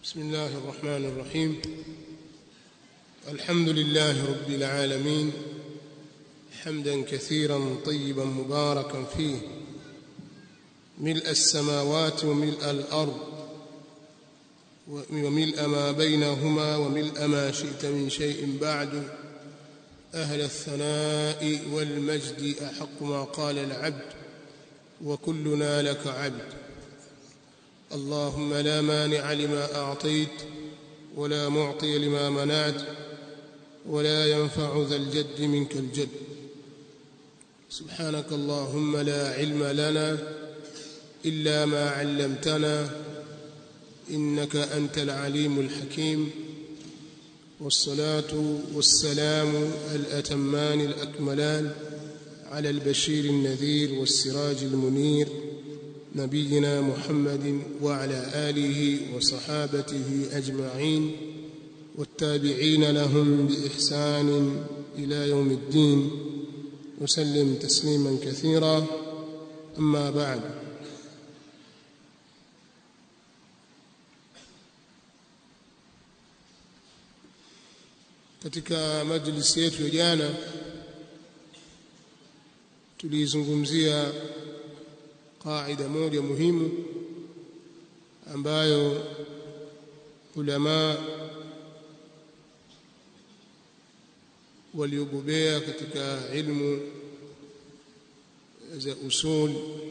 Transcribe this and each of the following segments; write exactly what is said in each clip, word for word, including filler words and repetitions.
بسم الله الرحمن الرحيم. الحمد لله رب العالمين حمدا كثيرا طيبا مباركا فيه ملء السماوات وملء الأرض وملء ما بينهما وملء ما شئت من شيء بعد. أهل الثناء والمجد أحق ما قال العبد وكلنا لك عبد. اللهم لا مانع لما أعطيت ولا معطي لما منعت ولا ينفع ذا الجد منك الجد. سبحانك اللهم لا علم لنا إلا ما علمتنا إنك أنت العليم الحكيم. والصلاة والسلام الأتمان الأكملان على البشير النذير والسراج المنير نبينا محمد وعلى آله وصحابته أجمعين والتابعين لهم بإحسان إلى يوم الدين وسلم تسليما كثيرا. أما بعد، katika majlisi yetu ya jana tulizungumzia qaida moja muhimu ambayo ulama waliobobea katika ilmu za usul,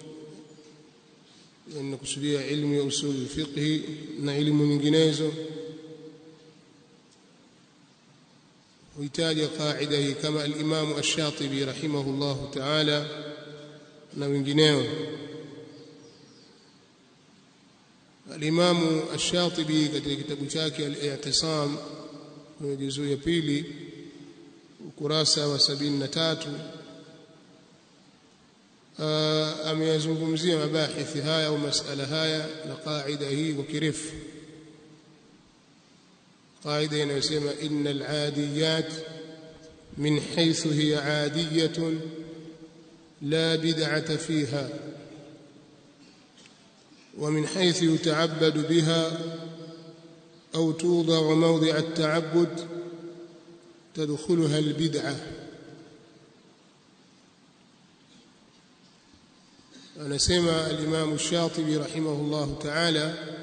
na kusudia ilmu ya usul fiqh na ilmu nyinginezo, huitaja qaida hii kama al-Imam ash-Shatibi rahimahullahu ta'ala na wengineo. Al-Imam ash-Shatibi katika kitabu chake al-I'tisam kwenye juzuu ya pili ukurasa wa sabini na tatu ameyazungumzia mabahithi haya au masala haya na qaida hii kwa kirefu. قاعدة inayosema إن العاديات من حيث هي عادية لا بدعة فيها ومن حيث يتعبد بها أو توضع موضع التعبد تدخلها البدعة. أنا سمع الإمام الشاطبي رحمه الله تعالى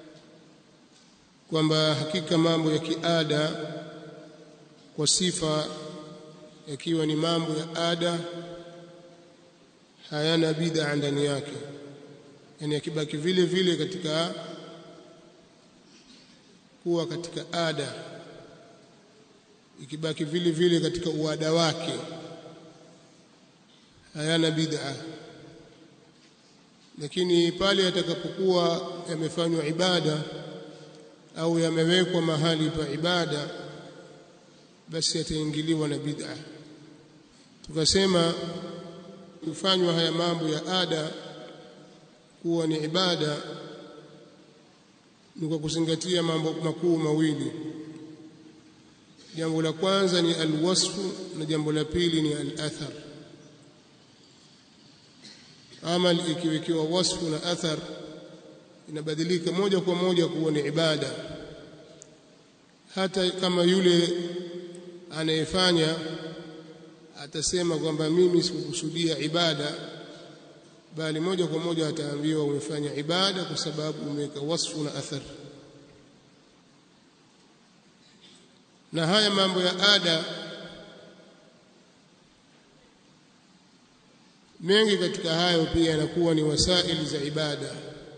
kwamba hakika mambo ya kiada kwa sifa yakiwa ni mambo ya ada hayana bid'a ndani yake, yani yakibaki vile vile katika kuwa katika ada, ikibaki vile vile katika uada wake hayana bid'a. Lakini pale yatakapokuwa yamefanywa ibada au yamewekwa mahali pa ibada, basi yataingiliwa na bid'a. Tukasema kufanywa haya mambo ya ada kuwa ni ibada ni kwa kuzingatia mambo makuu mawili. Jambo la kwanza ni alwasfu na jambo la pili ni al-athar. Amal ikiwekewa wasfu na athar inabadilika moja kwa moja kuwa ni ibada, hata kama yule anayefanya atasema kwamba mimi sikukusudia ibada, bali moja kwa moja ataambiwa umefanya ibada kwa sababu umeweka wasfu na athar. Na haya mambo ya ada mengi katika hayo pia yanakuwa ni wasaili za ibada,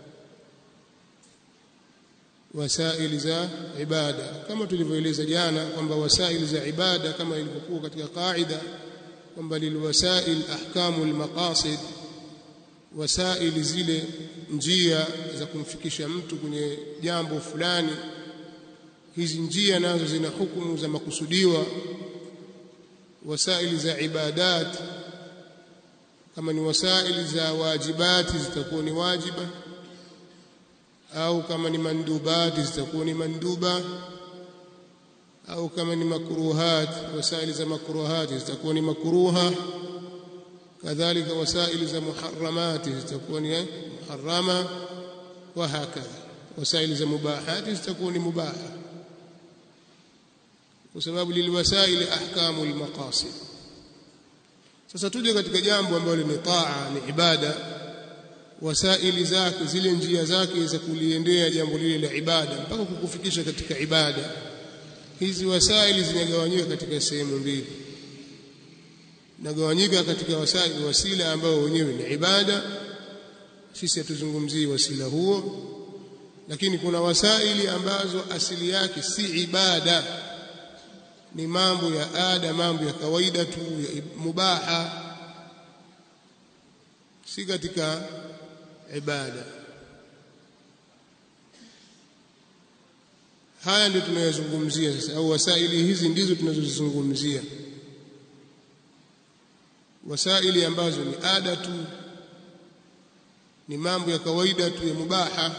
wasaili za ibada, kama tulivyoeleza jana kwamba wasaili za ibada kama ilivyokuwa katika qaida kwamba lilwasail ahkamul maqasid, wasaili zile njia za kumfikisha mtu kwenye jambo fulani, hizi njia nazo zina hukumu za makusudiwa. Wasaili za ibadat kama ni wasaili za wajibati zitakuwa ni wajiba, au kama ni mandubati zitakuwa ni manduba, au kama ni makruhat, wasaili za makruhati zitakuwa ni makruha. Kadhalika wasaili za muharramati zitakuwa ni muharrama, wa hakadha. wasaili za mubahati zitakuwa ni mubaha, kwa sababu lilwasaili ahkamu almaqasid. Sasa tuje katika jambo ambalo ni taa, ni ibada, wasaili zake, zile njia zake za kuliendea jambo lile la ibada mpaka kukufikisha katika ibada. Hizi wasaili zinagawanyika katika sehemu mbili. Nagawanyika katika wasaili, wasila ambao wenyewe ni ibada, sisi hatuzungumzii wasila huo, lakini kuna wasaili ambazo asili yake si ibada, ni mambo ya ada, mambo ya kawaida tu, ya mubaha, si katika ibada. Haya ndio tunayozungumzia sasa, au wasaili hizi ndizo tunazozizungumzia, wasaili ambazo ni ada tu, ni mambo ya kawaida tu ya mubaha.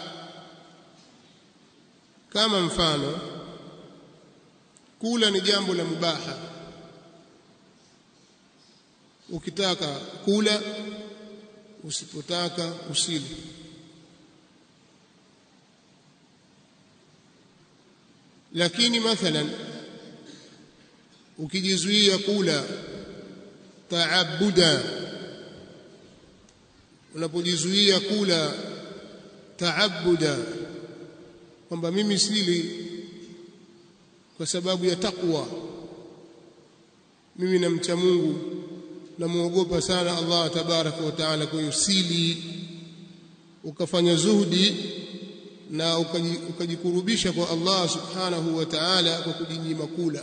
Kama mfano, kula ni jambo la mubaha, ukitaka kula, usipotaka usile. Lakini mathalan ukijizuia kula taabuda, unapojizuia kula taabuda kwamba mimi sili kwa sababu ya takwa, mimi namcha Mungu, namuogopa sana Allah tabaraka wa taala, kwa hiyo sili, ukafanya zuhudi na ukajikurubisha kwa Allah subhanahu wa ta'ala kwa kujinyima kula.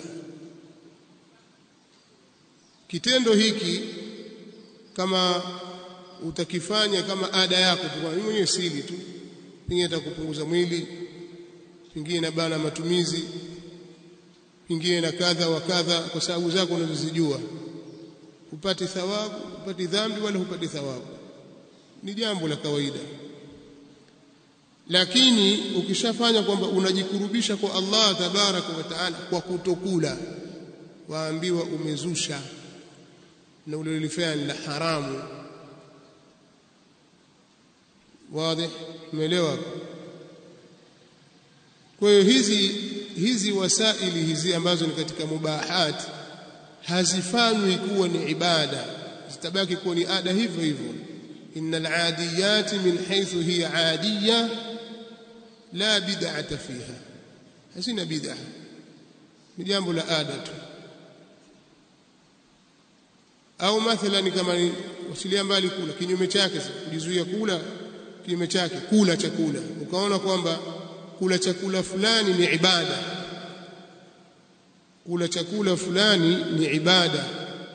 Kitendo hiki kama utakifanya kama ada yako tu, mimi mwenyewe sili tu, pengine itakupunguza mwili, pengine na bana matumizi, pengine na kadha wa kadha, kwa sababu zako unazozijua, upate thawabu, upate dhambi wala upate thawabu, ni jambo la kawaida. Lakini ukishafanya kwamba unajikurubisha kwa Allah tabaraka wa taala kwa kutokula, waambiwa umezusha na ulilofanya la haramu. Wazi? Umeelewa? Kwa hiyo hizi hizi wasaili hizi ambazo ni katika mubahat hazifanywi kuwa ni ibada, zitabaki kuwa ni ada hivyo hivyo. Innal adiyati min haythu hiya adiyya la bid'ata fiha, hazina bid'a, ni jambo la ada tu. Au mathalan kama wasilia mbali kula, kinyume chake, kujizuia kula, kinyume chake kula chakula, ukaona kwamba kula chakula fulani ni ibada, kula chakula fulani ni ibada,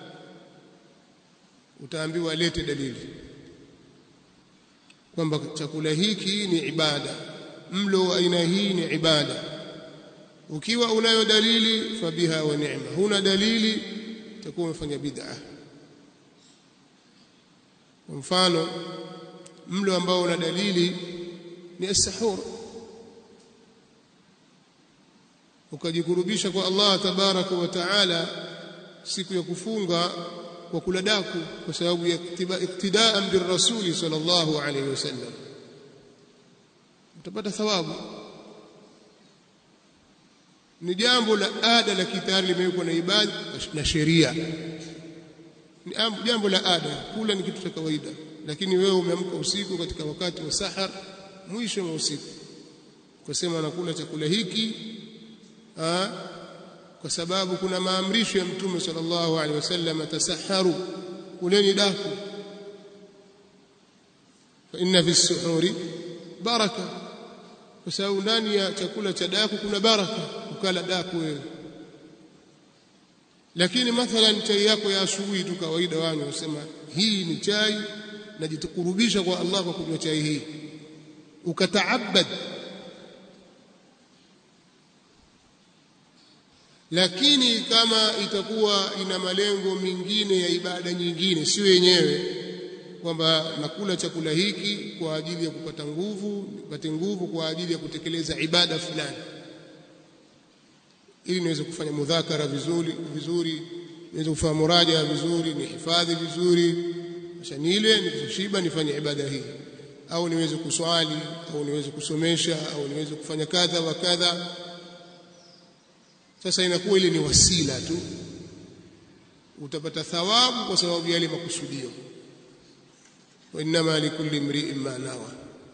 utaambiwa lete dalili kwamba chakula hiki ni ibada, mlo wa aina hii ni ibada. Ukiwa unayo dalili fabiha wa ni'ma, huna dalili utakuwa umefanya bid'a. Kwa mfano, mlo ambao una dalili ni as-sahur, ukajikurubisha kwa Allah tabaraka wa taala siku ya kufunga kwa kula daku, kwa sababu ya iktidaan bir rasuli sallallahu alayhi wasallam, utapata thawabu. Ni jambo la ada la kitayari, limewekwa na ibada na sheria, ni jambo la ada. Kula ni kitu cha kawaida, lakini wewe umeamka usiku katika wakati wa sahar, mwisho wa usiku, ukasema nakula chakula hiki ha? Kwa sababu kuna maamrisho ya Mtume sallallahu alaihi wasallam, tasaharu, kuleni daku, fa inna fi as-suhuri baraka, kwa sababu ndani ya chakula cha daku kuna baraka, ukala daku wewe. Lakini mathalan chai yako ya asubuhi tu kawaida, wanywa, usema hii ni chai, najitukurubisha kwa Allah kwa kunywa chai hii, ukataabad. Lakini kama itakuwa ina malengo mengine ya ibada nyingine, sio yenyewe kwamba nakula chakula hiki kwa ajili ya kupata nguvu, nipate nguvu kwa ajili ya kutekeleza ibada fulani, ili niweze kufanya mudhakara vizuri vizuri, niweze kufanya muraja vizuri, nihifadhi vizuri, kisha nile nikishiba nifanye ibada hii. au niweze kuswali au niweze kusomesha au niweze kufanya kadha wa kadha. Sasa inakuwa ile ni wasila tu, utapata thawabu kwa sababu ya yale makusudio. Wa inma likulli imri'in ma nawa.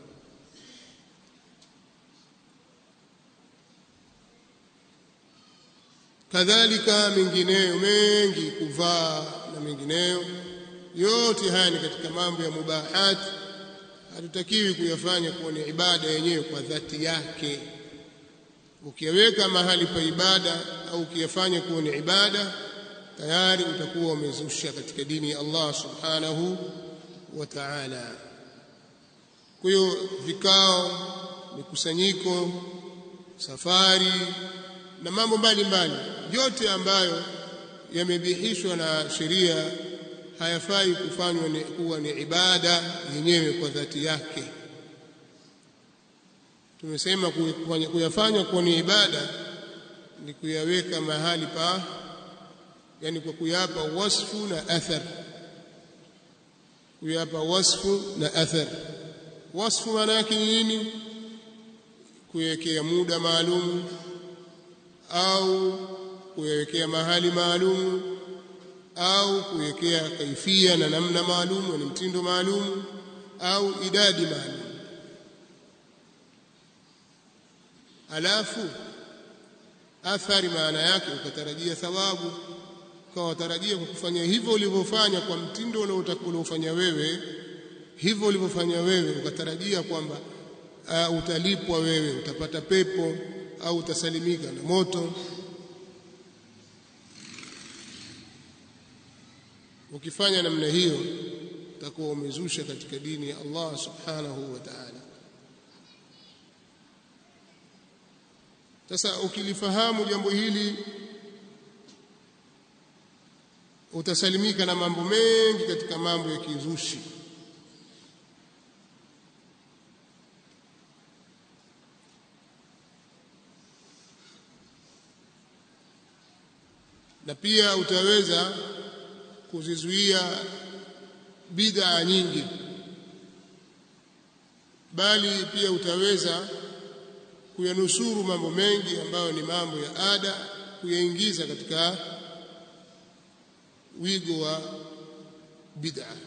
Kadhalika mengineyo mengi, kuvaa na mengineyo, yote haya ni katika mambo ya mubahat. Hatutakiwi kuyafanya kuwa ni ibada yenyewe kwa dhati yake. Ukiweka mahali pa ibada au ukiyafanya kuwa ni ibada, tayari utakuwa umezusha katika dini ya Allah subhanahu wa ta'ala. Kwa hiyo vikao, mikusanyiko, safari na mambo mbalimbali yote ambayo yamebihishwa na sheria hayafai kufanywa ni kuwa ni ibada yenyewe kwa dhati yake. Tumesema kuyafanya kuwa ni ibada ni kuyaweka mahali pa, yani kwa kuyapa wasfu na athar. Kuyapa wasfu na athar. Wasfu maana yake nini? Kuwekea muda maalum au kuwekea mahali maalum au kuwekea kaifia na namna maalum, ni mtindo maalum au idadi maalum. Alafu athari maana yake ukatarajia thawabu, kwa watarajia kwa kufanya hivyo ulivyofanya kwa mtindo unaotakufanya wewe, hivyo ulivyofanya wewe ukatarajia kwamba uh, utalipwa wewe, utapata pepo au utasalimika na moto. Ukifanya namna hiyo utakuwa umezusha katika dini ya Allah subhanahu wa ta'ala. Sasa ukilifahamu jambo hili utasalimika na mambo mengi katika mambo ya kizushi. Na pia utaweza kuzizuia bid'a nyingi, bali pia utaweza kuyanusuru mambo mengi ambayo ni mambo ya ada, kuyaingiza katika wigo wa bid'a.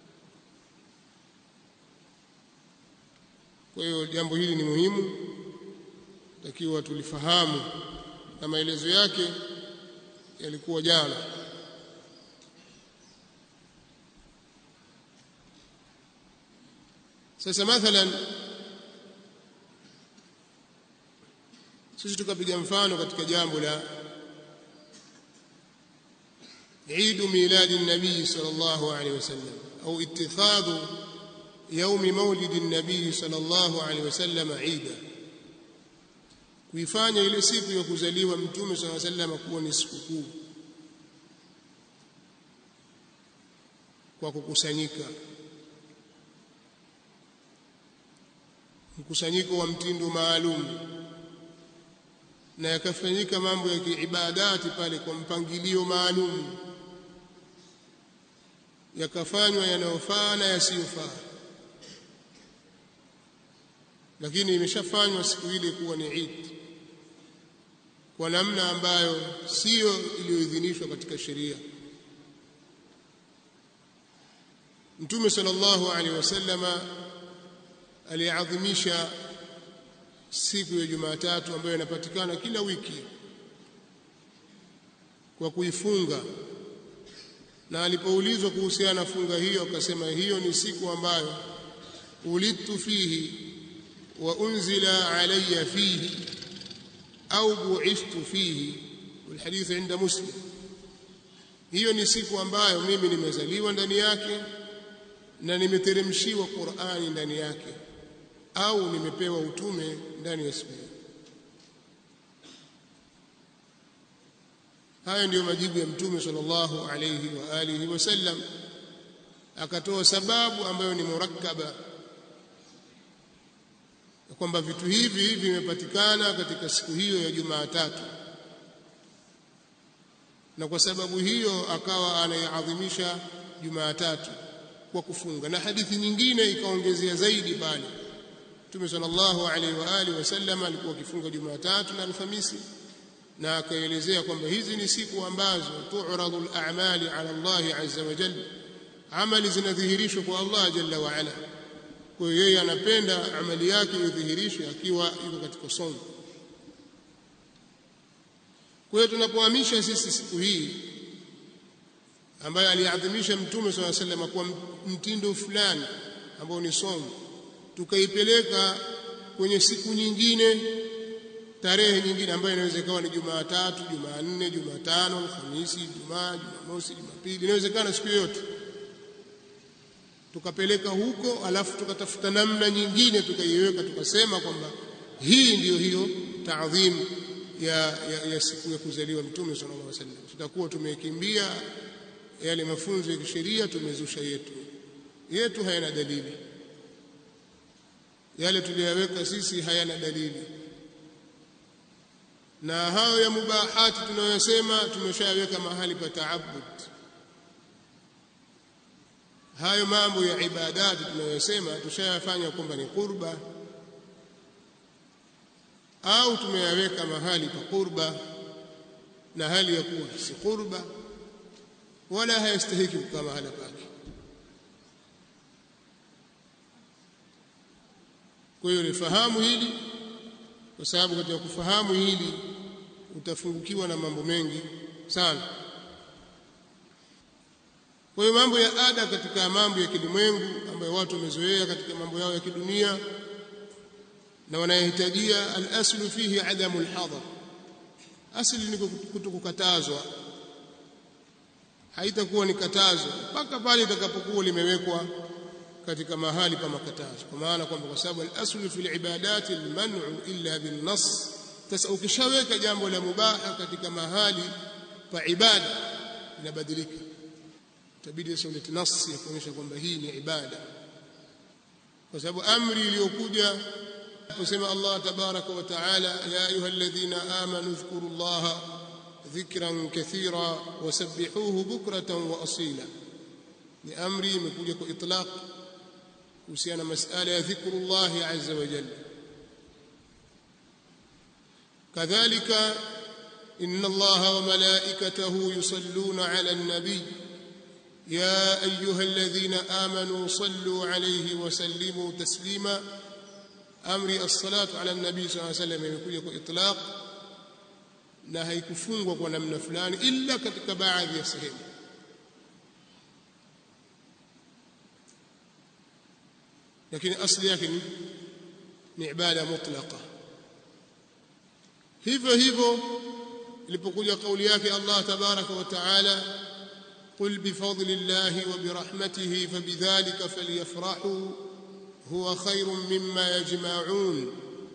Kwa hiyo jambo hili ni muhimu, takiwa tulifahamu, na maelezo yake yalikuwa jana. Sasa mathalan sisi tukapiga mfano katika jambo la Eid milad an-nabii sallallahu alayhi wasallam au ittikhadhu يوم مولد النبي صلى الله عليه وسلم عيدا, kuifanya ile siku ya kuzaliwa mtume صلى الله عليه وسلم kuwa ni sikukuu kwa kukusanyika, mkusanyiko wa mtindo maalum, na yakafanyika mambo ya kiibadati pale kwa mpangilio maalum, yakafanywa yanayofaa na yasiyofaa, lakini imeshafanywa siku ile kuwa ni Eid kwa namna ambayo sio iliyoidhinishwa katika sheria. Mtume sallallahu alaihi wasallama aliadhimisha siku ya Jumatatu ambayo inapatikana kila wiki kwa kuifunga, na alipoulizwa kuhusiana na funga hiyo akasema hiyo ni siku ambayo ulidtu fihi wa unzila alayya fihi au bu'ithtu fihi, والحديث عند مسلم. Hiyo ni siku ambayo mimi nimezaliwa ndani yake na nimeteremshiwa Qur'ani ndani yake au nimepewa utume ndani ya siku hiyo. Haya ndiyo majibu ya Mtume sallallahu alayhi wa alihi wasallam. Akatoa sababu ambayo ni murakkaba, kwamba vitu hivi vimepatikana katika siku hiyo ya Jumatatu, na kwa sababu hiyo akawa anaadhimisha Jumatatu. kwa kufunga. Na hadithi nyingine ikaongezea zaidi pale, Mtume sallallahu alaihi wa alihi wasallam alikuwa akifunga Jumatatu na Alhamisi, na akaelezea kwamba hizi ni siku ambazo tu'radu al-a'mali ala Allah azza wa jalla, amali zinadhihirishwa kwa Allah jalla wa ala. Kwa hiyo yeye anapenda amali yake idhihirishwe akiwa yuko katika somo. Kwa hiyo tunapohamisha sisi siku hii ambayo aliadhimisha Mtume swalla sallam kwa mtindo fulani ambao ni somo, tukaipeleka kwenye siku nyingine, tarehe nyingine ambayo inaweza ikawa ni Jumatatu, Jumanne, Jumatano, Alhamisi, Ijumaa, Jumamosi, Jumapili, inawezekana siku yote tukapeleka huko, alafu tukatafuta namna nyingine tukaiweka, tukasema kwamba hii ndiyo hiyo taadhim ya, ya, ya siku ya kuzaliwa Mtume sallallahu alaihi wasallam. Tutakuwa tumekimbia yale mafunzo ya kisheria, tumezusha yetu yetu hayana dalili, yale tuliyoweka sisi hayana dalili, na hayo ya mubahati tunayosema tumeshaweka mahali pa taabud. Hayo mambo ya ibadati tunayosema tushayafanya kwamba ni qurba, au tumeyaweka mahali pa qurba na hali ya kuwa si qurba wala hayastahiki kukaa mahala pake. Kwa hiyo lifahamu hili, kwa sababu katika kufahamu hili utafungukiwa na mambo mengi sana. Kwa hiyo mambo ya ada katika mambo ya kilimwengu ambayo watu wamezoea katika mambo yao ya kidunia na wanahitajia, al-aslu fihi adamu al-hadar, asili ni kutokukatazwa, haitakuwa ni katazo mpaka pale itakapokuwa limewekwa katika mahali pa makatazo, kwa maana kwamba kwa sababu al-aslu fil ibadati al-man'u illa bin nas. Sasa ukishaweka jambo la mubaha katika mahali pa ibada inabadilika, itabidi sasa ulete nasi ya kuonyesha kwamba hii ni ibada, kwa sababu amri iliyokuja kusema Allah tabaraka wa taala, ya ayyuhalladhina amanu dhkurullaha dhikran kathira wasabbihuhu bukratan wa asila. Ni amri imekuja kwa itlaq kuhusiana na masala ya dhikrullahi azza wa jalla. kadhalika inna Allaha wa malaikatahu yusalluna ala an-nabi ya ayyuhalladhina amanu sallu alayhi wa sallimu taslima. Amri as-salatu ala an-nabi sallallahu alayhi wasallam imekuja kwa itlaq na haikufungwa kwa namna fulani illa katika baadhi ya sehemu. lakini asli yake ni, ni ibada mutlaqa. hivyo hivyo ilipokuja kauli yake Allah tabaraka wa taala, qul bifadlillahi wa birahmatihi fabidhalika falyafrahu huwa khairun mimma yajma'un.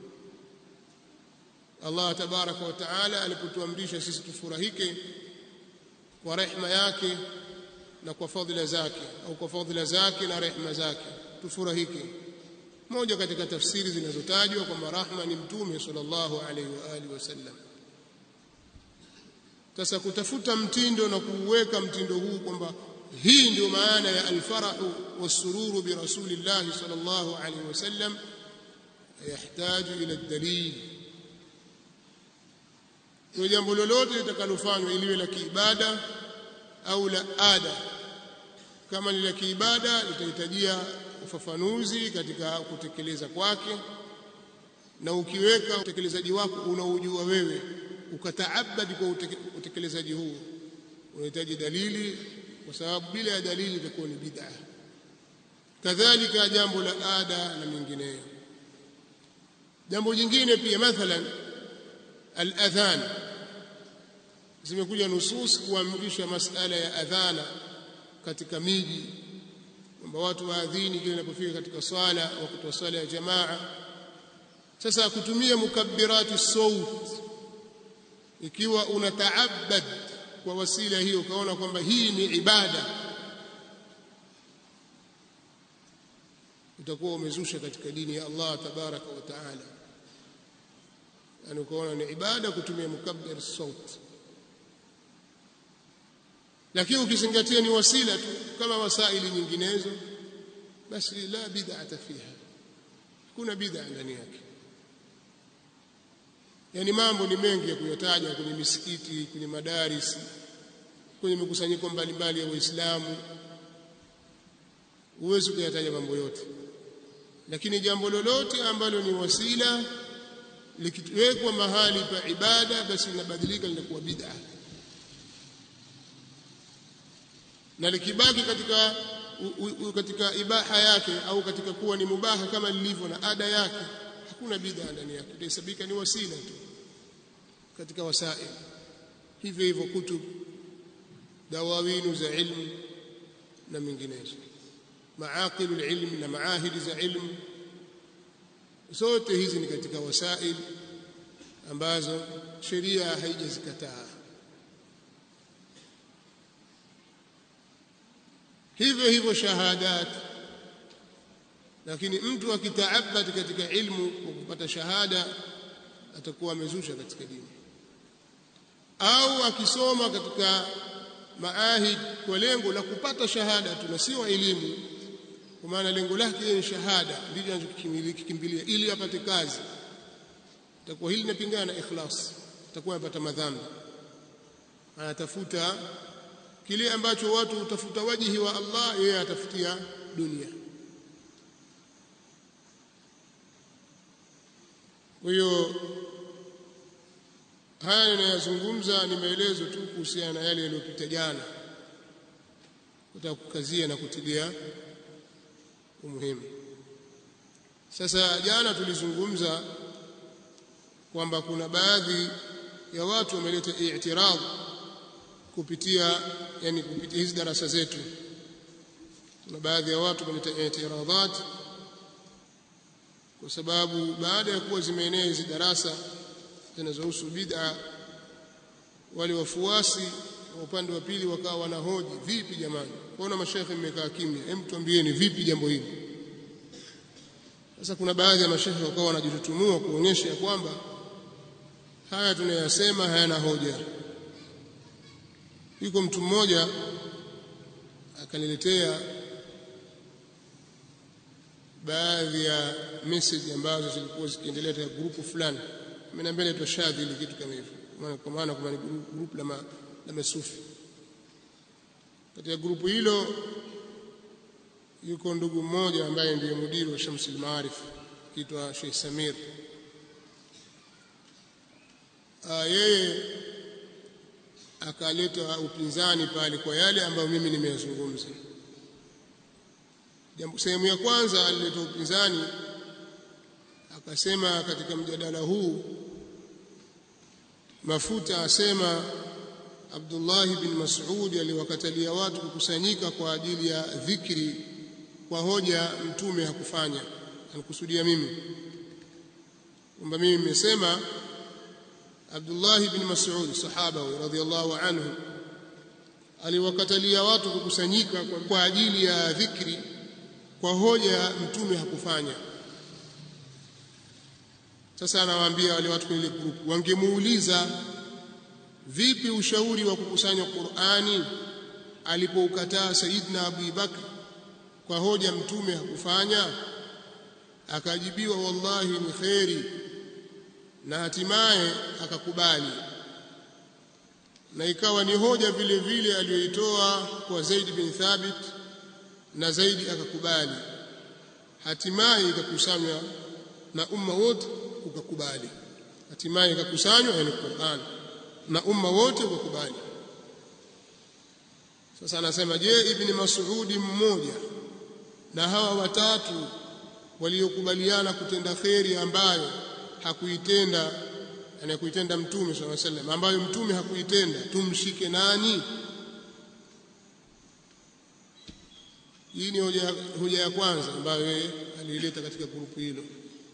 Allah tabaraka wa taala alipotuamrisha sisi tufurahike kwa rehema yake na kwa fadhila zake, au kwa fadhila zake na rehema zake tufurahike. Moja katika tafsiri zinazotajwa kwamba rahma ni Mtume sallallahu alaihi wa alihi wasallam. Sasa kutafuta mtindo na kuweka mtindo huu kwamba hii ndio maana ya alfarahu wasururu bi rasulillah sallallahu alaihi wasallam, yahitaji ila dalil. Kwa jambo lolote litakalofanywa iliwe la kiibada au la ada, kama ni la kiibada litahitajia ufafanuzi katika kutekeleza kwake, na ukiweka utekelezaji wako unaojua wewe ukataabadi kwa utekelezaji huu unahitaji dalili, kwa sababu bila ya dalili itakuwa ni bid'a. Kadhalika jambo la ada na mengineyo. Jambo jingine pia, mathalan al-adhan, zimekuja nusus kuamrisha masala ya adhana katika miji, kwamba watu waadhini kile inapofika katika swala, wakati wa swala ya jamaa. Sasa kutumia mukabbirati saut, ikiwa unataabad kwa wasila hiyo ukaona kwamba hii ni ibada, utakuwa umezusha katika dini ya Allah tabaraka wa taala. Yani ukaona ni ibada kutumia mukabbir saut. lakini ukizingatia ni wasila tu kama wasaili nyinginezo basi la bid'ata fiha, kuna bid'a ndani yake. Yani mambo ni mengi ya kuyataja kwenye misikiti, kwenye madaris, kwenye mikusanyiko mbalimbali ya Waislamu, huwezi kuyataja mambo yote, lakini jambo lolote ambalo ni wasila likiwekwa mahali pa ibada basi linabadilika linakuwa bid'a, na likibaki katika u, u, katika ibaha yake au katika kuwa ni mubaha kama lilivyo na ada yake, hakuna bid'a ndani yake, itahesabika ni wasila tu katika wasail. Hivyo hivyo kutub, dawawinu za ilmu na minginezo, maaqilul ilm na maahidi za ilmu, zote hizi ni katika wasail ambazo sheria haijazikataa. Hivyo hivyo shahadat, lakini mtu akitaabad katika ilmu kwa kupata shahada atakuwa amezusha katika dini, au akisoma katika maahid kwa lengo la kupata shahada tu na sio elimu, kwa maana lengo lake ni shahada, ndilo anachokimbilia ili apate kazi, itakuwa hili linapingana na ikhlas, atakuwa anapata madhambi. Anatafuta kile ambacho watu utafuta wajihi wa Allah, yeye atafutia dunia. Kwa hiyo haya ninayozungumza ni maelezo tu kuhusiana na yale yaliyopita jana, kutaka kukazia na kutilia umuhimu. Sasa jana tulizungumza kwamba kuna baadhi ya watu wameleta i'tirad kupitia yani kupitia hizi darasa zetu. Kuna baadhi ya watu wameleta i'tiradat kwa sababu baada ya kuwa zimeenea hizi darasa zinazohusu bid'a, wale wafuasi wa upande wa pili wakawa wanahoji, vipi jamani, kwaona mashaikhi mmekaa kimya, hem tuambieni vipi jambo hili. Sasa kuna baadhi ya mashaikhi wakawa wanajitutumua kuonyesha kwamba haya tunayasema hayana hoja. Yuko mtu mmoja akaniletea baadhi ya message ambazo zilikuwa zikiendelea katika grupu fulani, ameniambia ni toshadhili kitu kama hivyo, kwa maana kama ni grupu la ma, la masufi. Katika grupu hilo yuko ndugu mmoja ambaye ndiye mudiri wa Shamsul Maarif, kitwa Sheikh Samir. Ah, yeye akaleta upinzani pale kwa yale ambayo mimi nimeyazungumza. Jambo sehemu ya kwanza alileta upinzani, akasema katika mjadala huu Mafuta asema Abdullah bin Mas'ud aliwakatalia watu kukusanyika kwa ajili ya dhikri kwa hoja mtume hakufanya. Anakusudia mimi kwamba mimi nimesema Abdullah bin Mas'ud sahaba radhiyallahu anhu aliwakatalia watu kukusanyika kwa ajili ya dhikri kwa hoja mtume hakufanya. Sasa anawaambia wale watu kwenye group, wangemuuliza vipi ushauri wa kukusanya Qur'ani alipoukataa Saidina Abu Bakr kwa hoja mtume hakufanya, akajibiwa wallahi ni khairi, na hatimaye akakubali, na ikawa ni hoja vile vile aliyoitoa kwa Zaid bin Thabit, na Zaid akakubali, hatimaye ikakusanywa na umma wote ukakubali, hatimaye ikakusanywa yani Qur'an na umma wote ukakubali. Sasa anasema, je, Ibn Mas'ud mmoja na hawa watatu waliokubaliana kutenda khairi ambayo hakuitenda, yani kuitenda mtume sallallahu alaihi wasallam ambayo mtume hakuitenda, tumshike nani? Hii ni hoja, hoja ya kwanza ambayo yeye aliileta katika grupu hilo,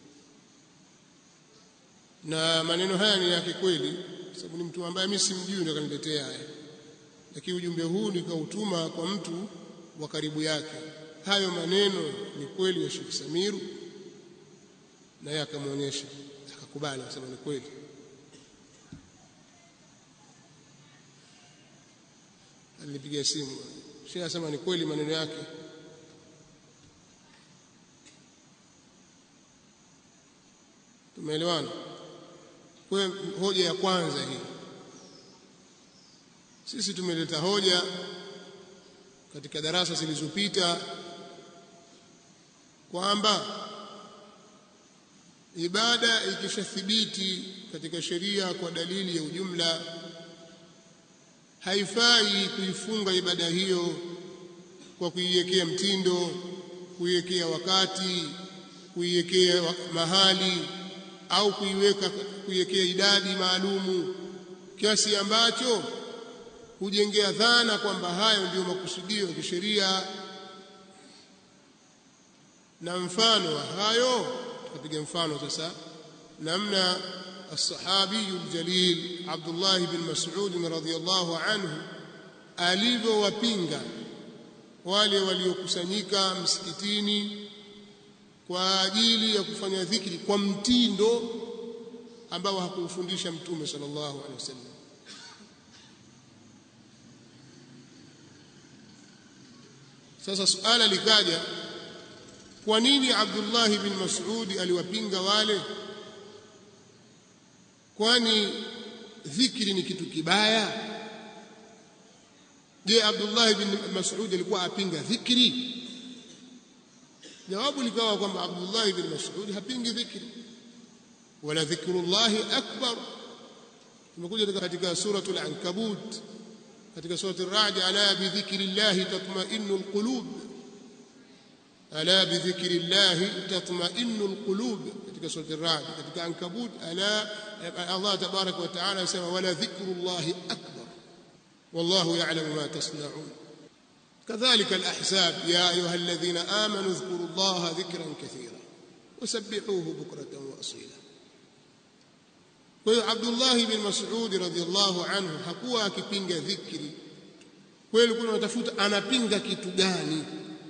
na maneno haya ni yake kweli, sababu ni mtu ambaye mimi simjui ndio kaniletea haya, lakini ujumbe huu nikautuma kwa mtu wa karibu yake. Hayo maneno ni kweli ya Sheikh Samiru, na yeye akamuonyesha, akakubali, akasema ni kweli. nilipigia simu, shehe asema ni kweli maneno yake. Tumeelewana? Kwa hoja ya kwanza hii, sisi tumeleta hoja katika darasa zilizopita kwamba ibada ikishathibiti katika sheria kwa dalili ya ujumla, haifai kuifunga ibada hiyo kwa kuiwekea mtindo, kuiwekea wakati, kuiwekea mahali au kuiweka kuiwekea idadi maalumu kiasi ambacho hujengea dhana kwamba hayo ndio makusudio ya kisheria. Na mfano wa hayo, tukapiga mfano sasa namna as-sahabi al-jalil Abdullah ibn Mas'ud radhiyallahu anhu alivyowapinga wale waliokusanyika msikitini kwa ajili ya kufanya dhikri kwa mtindo ambao hakufundisha Mtume sallallahu alaihi wasallam. Sasa suala likaja, kwa nini Abdullah ibn Mas'ud aliwapinga wale? Kwani dhikri ni kitu kibaya? Je, Abdullah ibn Mas'ud alikuwa apinga dhikri? Jawabu likawa kwamba Abdullah ibn Mas'ud hapingi dhikri, wala dhikrullahi akbar. Tumekuja katika suratul Ankabut, katika suratul Ra'd, ala bi dhikrillahi tatma'innu alqulub, ala bi dhikrillahi tatma'innu alqulub, katika suratul Ra'd. Katika Ankabut ala Allah tabarak wa ta'ala yasema wala dhikrullahi akbar wallahu ya'lamu ma tasna'un. كذلك الأحزاب يا أيها الذين آمنوا اذكروا الله ذكرا كثيرا وسبحوه بكرة وأصيلا. وعبد الله بن مسعود رضي الله عنه hakuwa akipinga dhikri. Kweli kuna watafuta anapinga kitu gani?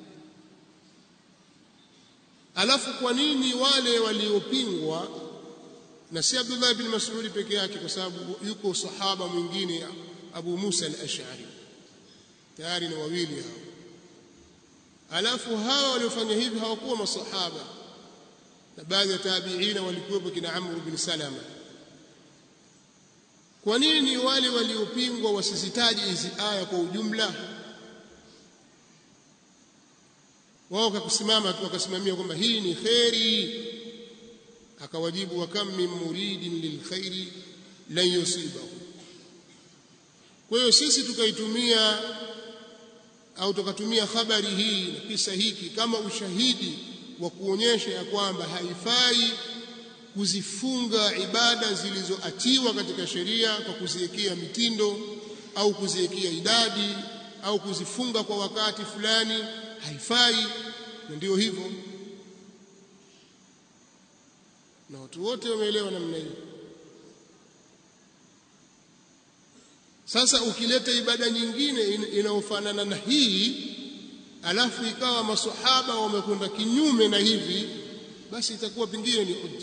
Alafu kwa nini wale waliopingwa, na si Abdullah ibn Mas'ud peke yake, kwa sababu yuko sahaba mwingine Abu Musa al-Ash'ari, tayari ni wawili hao. Alafu hao waliofanya hivi hawakuwa masahaba, na baadhi ya tabi'ina walikuwepo kina Amr ibn Salama. Kwa nini wale waliopingwa wasisitaji hizi aya kwa ujumla? Wao kakusimama tu wakasimamia kwamba hii ni khairi. Akawajibu, wa kam min muridin lilkhairi lan yusibahu. Kwa hiyo sisi tukaitumia au tukatumia habari hii na kisa hiki kama ushahidi wa kuonyesha ya kwamba haifai kuzifunga ibada zilizoatiwa katika sheria kwa kuziwekea mitindo au kuziwekea idadi au kuzifunga kwa wakati fulani, haifai. Na ndio hivyo, na watu wote wameelewa namna hiyo. Sasa ukileta ibada nyingine inayofanana na hii, alafu ikawa maswahaba wamekwenda kinyume na hivi, basi itakuwa pingine ni hujja.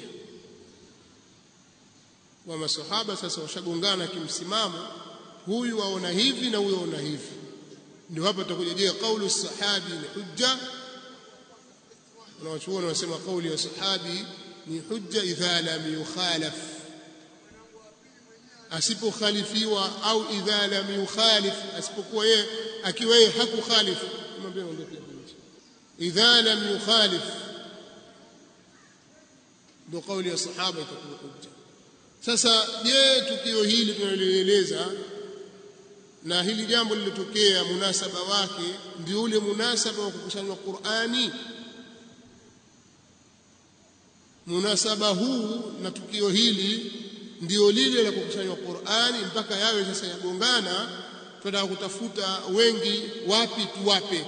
Wa maswahaba sasa washagongana kimsimamo, huyu waona hivi na huyu waona hivi. Ndio hapa tutakuja, je, kauli sahabi ni hujja? Na watu wanasema kauli ya sahabi ni hujja idha lam yukhalaf, asipokhalifiwa, au idha lam yukhalif, asipokuwa yeye akiwa yeye hakukhalif, mwambie ondoke nje. Idha lam yukhalif ndio kauli ya sahaba itakuwa hujja. Sasa je, tukio hili tunaloeleza na hili jambo lilotokea, munasaba wake ndio ule munasaba wa kukusanywa Qur'ani? Munasaba huu na tukio hili ndio lile la kukusanywa Qur'ani mpaka yawe sasa yagongana? Tunataka kutafuta wengi wapi tuwape.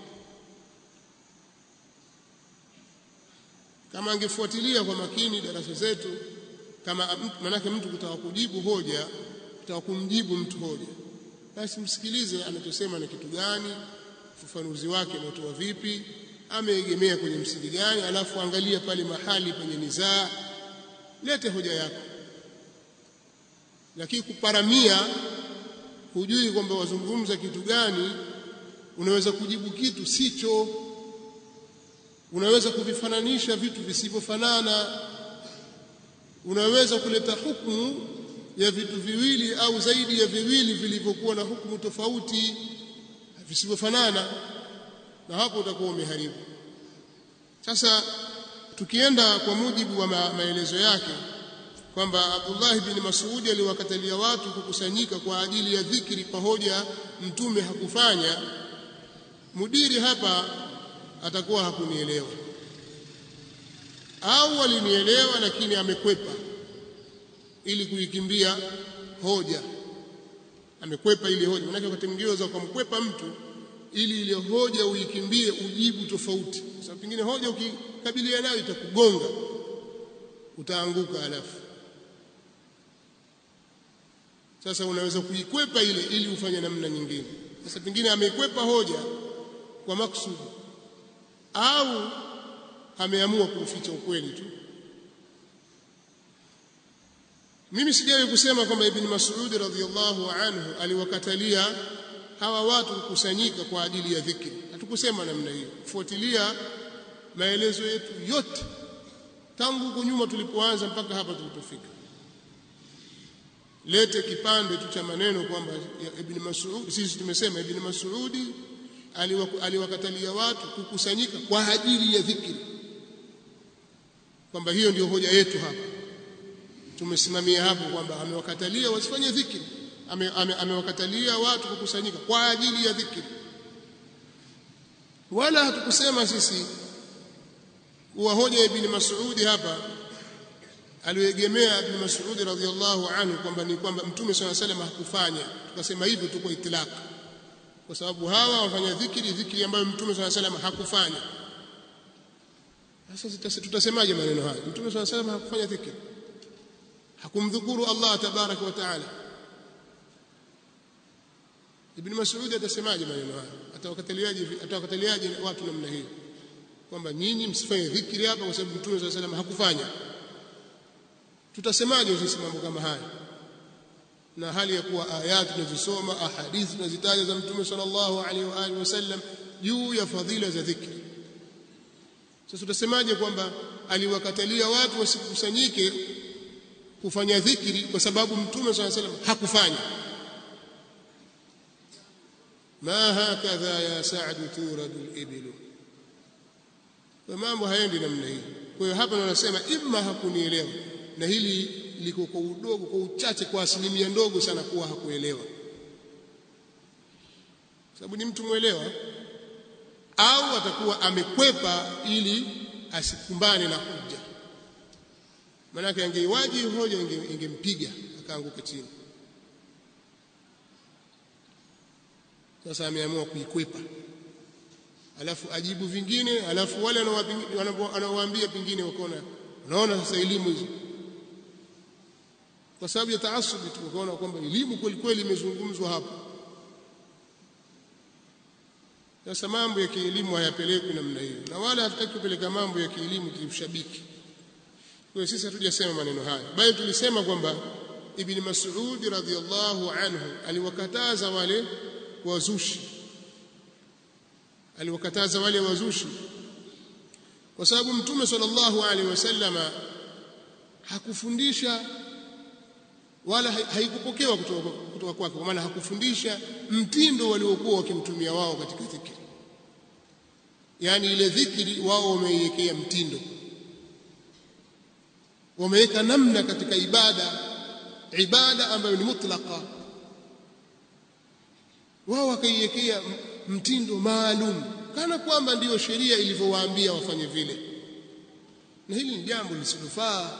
Kama angefuatilia kwa makini darasa zetu, kama manake mtu kutaka kujibu hoja, kutaka kumjibu mtu hoja, basi msikilize anachosema na kitu gani, ufafanuzi wake umetoa vipi, ameegemea kwenye msingi gani, alafu angalia pale mahali penye nizaa, lete hoja yako. Lakini kuparamia hujui kwamba wazungumza kitu gani, unaweza kujibu kitu sicho, unaweza kuvifananisha vitu visivyofanana, unaweza kuleta hukumu ya vitu viwili au zaidi ya viwili vilivyokuwa na hukumu tofauti visivyofanana, na hapo utakuwa umeharibu. Sasa tukienda kwa mujibu wa ma maelezo yake kwamba Abdullah ibn Mas'ud aliwakatalia watu kukusanyika kwa ajili ya dhikri kwa hoja mtume hakufanya, mudiri hapa atakuwa hakunielewa au alinielewa lakini amekwepa ili kuikimbia hoja, amekwepa ile hoja. Maana wakati mwingine unaweza kumkwepa mtu ili ile hoja uikimbie ujibu tofauti, kwa sababu pengine hoja ukikabiliana nayo itakugonga, utaanguka. Alafu sasa unaweza kuikwepa ile ili ufanye namna nyingine. Sasa pengine amekwepa hoja kwa maksudi au ameamua kuficha ukweli tu. Mimi sijawahi kusema kwamba Ibn Mas'ud radhiyallahu anhu aliwakatalia hawa watu kukusanyika kwa ajili ya dhikri. Hatukusema namna hiyo. Fuatilia maelezo yetu yote tangu huko nyuma tulipoanza mpaka hapa tulipofika. Lete kipande tu cha maneno kwamba Ibn Mas'ud, sisi tumesema Ibn Mas'ud aliwakatalia watu kukusanyika kwa ajili ya dhikri, kwamba hiyo ndio hoja yetu hapa. Tumesimamia hapo kwamba amewakatalia wasifanye dhikri, amewakatalia ame, watu kukusanyika kwa ajili ya dhikri. Wala hatukusema sisi kuwa hoja ya Ibn Mas'ud hapa alioegemea Ibn Mas'ud radhiyallahu anhu kwamba ni kwamba Mtume swalla salam hakufanya. Tukasema hivyo tu kwa itlaq, kwa sababu hawa wafanya dhikri dhikri ambayo Mtume swalla salam hakufanya. Sasa tutasemaje maneno haya? Mtume swalla salam hakufanya dhikri, hakumdhukuru Allah tabaraka wa taala. Ibn Mas'ud atasemaje maneno haya? Atawakataliaje atawakataliaje watu namna hiyo kwamba nyinyi msifanye dhikri hapa kwa sababu Mtume swalla salam hakufanya? Tutasemaje sisi mambo kama haya, na hali ya kuwa ayat tunazisoma, ahadithi tunazitaja za Mtume sallallahu alaihi wa alihi wasallam juu ya fadhila za dhikri? Sasa tutasemaje kwamba aliwakatalia watu wasikusanyike kufanya dhikri kwa sababu Mtume sallallahu alaihi wasallam hakufanya? Ma hakadha ya Sa'd turadu al-ibilu. Kwa mambo haendi namna hii. Kwa hiyo hapa tunasema imma hakunielewa, na hili liko kwa udogo, kwa uchache, kwa asilimia ndogo sana kuwa hakuelewa, sababu ni mtu muelewa, au atakuwa amekwepa ili asikumbane na hoja. Maana yake angeiwaji hoja ingempiga akaanguka chini. Sasa ameamua kuikwepa, alafu ajibu vingine, alafu wale wanaowaambia pingine wakaona, unaona sasa elimu hizo, kwa sababu ya taasubi tu ukaona kwamba elimu kweli kweli imezungumzwa hapa. Sasa mambo ya kielimu hayapelekwi namna hiyo, na wala hatutaki kupeleka mambo ya kielimu kiushabiki. Kwa hiyo sisi hatujasema maneno haya, bali tulisema kwamba Ibn Mas'ud radhiyallahu anhu aliwakataza wale wazushi, aliwakataza wale wazushi kwa sababu Mtume sallallahu alaihi wasallama hakufundisha wala haikupokewa kutoka kutoka kwake, kwa maana hakufundisha mtindo waliokuwa wakimtumia wao katika dhikri. Yani ile dhikri wao wameiwekea mtindo, wameweka namna katika ibada, ibada ambayo ni mutlaqa, wao wakaiwekea mtindo maalum kana kwamba ndiyo sheria ilivyowaambia wafanye vile, na hili ni jambo lisilofaa.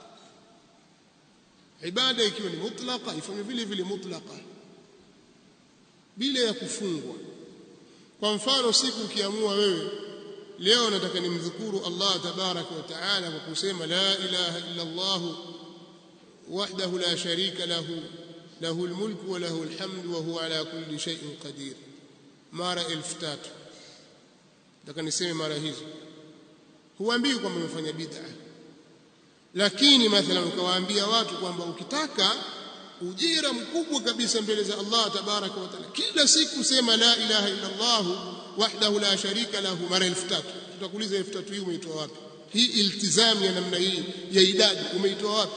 Ibada ikiwa ni mutlaqa ifanye vile vile mutlaqa bila ya kufungwa. Kwa mfano, siku ukiamua wewe leo nataka nimdhukuru Allah tabaraka wa taala kwa kusema la ilaha illa Allah wahdahu la sharika lahu lahu almulku wa lahu alhamdu wa huwa ala kulli shay'in qadir, mara elfu tatu, nataka niseme mara hizo, huambii kwamba umefanya bid'a. Lakini mathalan ukawaambia watu kwamba ukitaka ujira mkubwa kabisa mbele za Allah tabaraka wa taala. Kila siku sema la ilaha illa Allah wahdahu la sharika lahu mara elfu tatu. Tutakuuliza elfu tatu hii umeitoa wapi? Hii iltizamu ya namna hii ya idadi umeitoa wapi?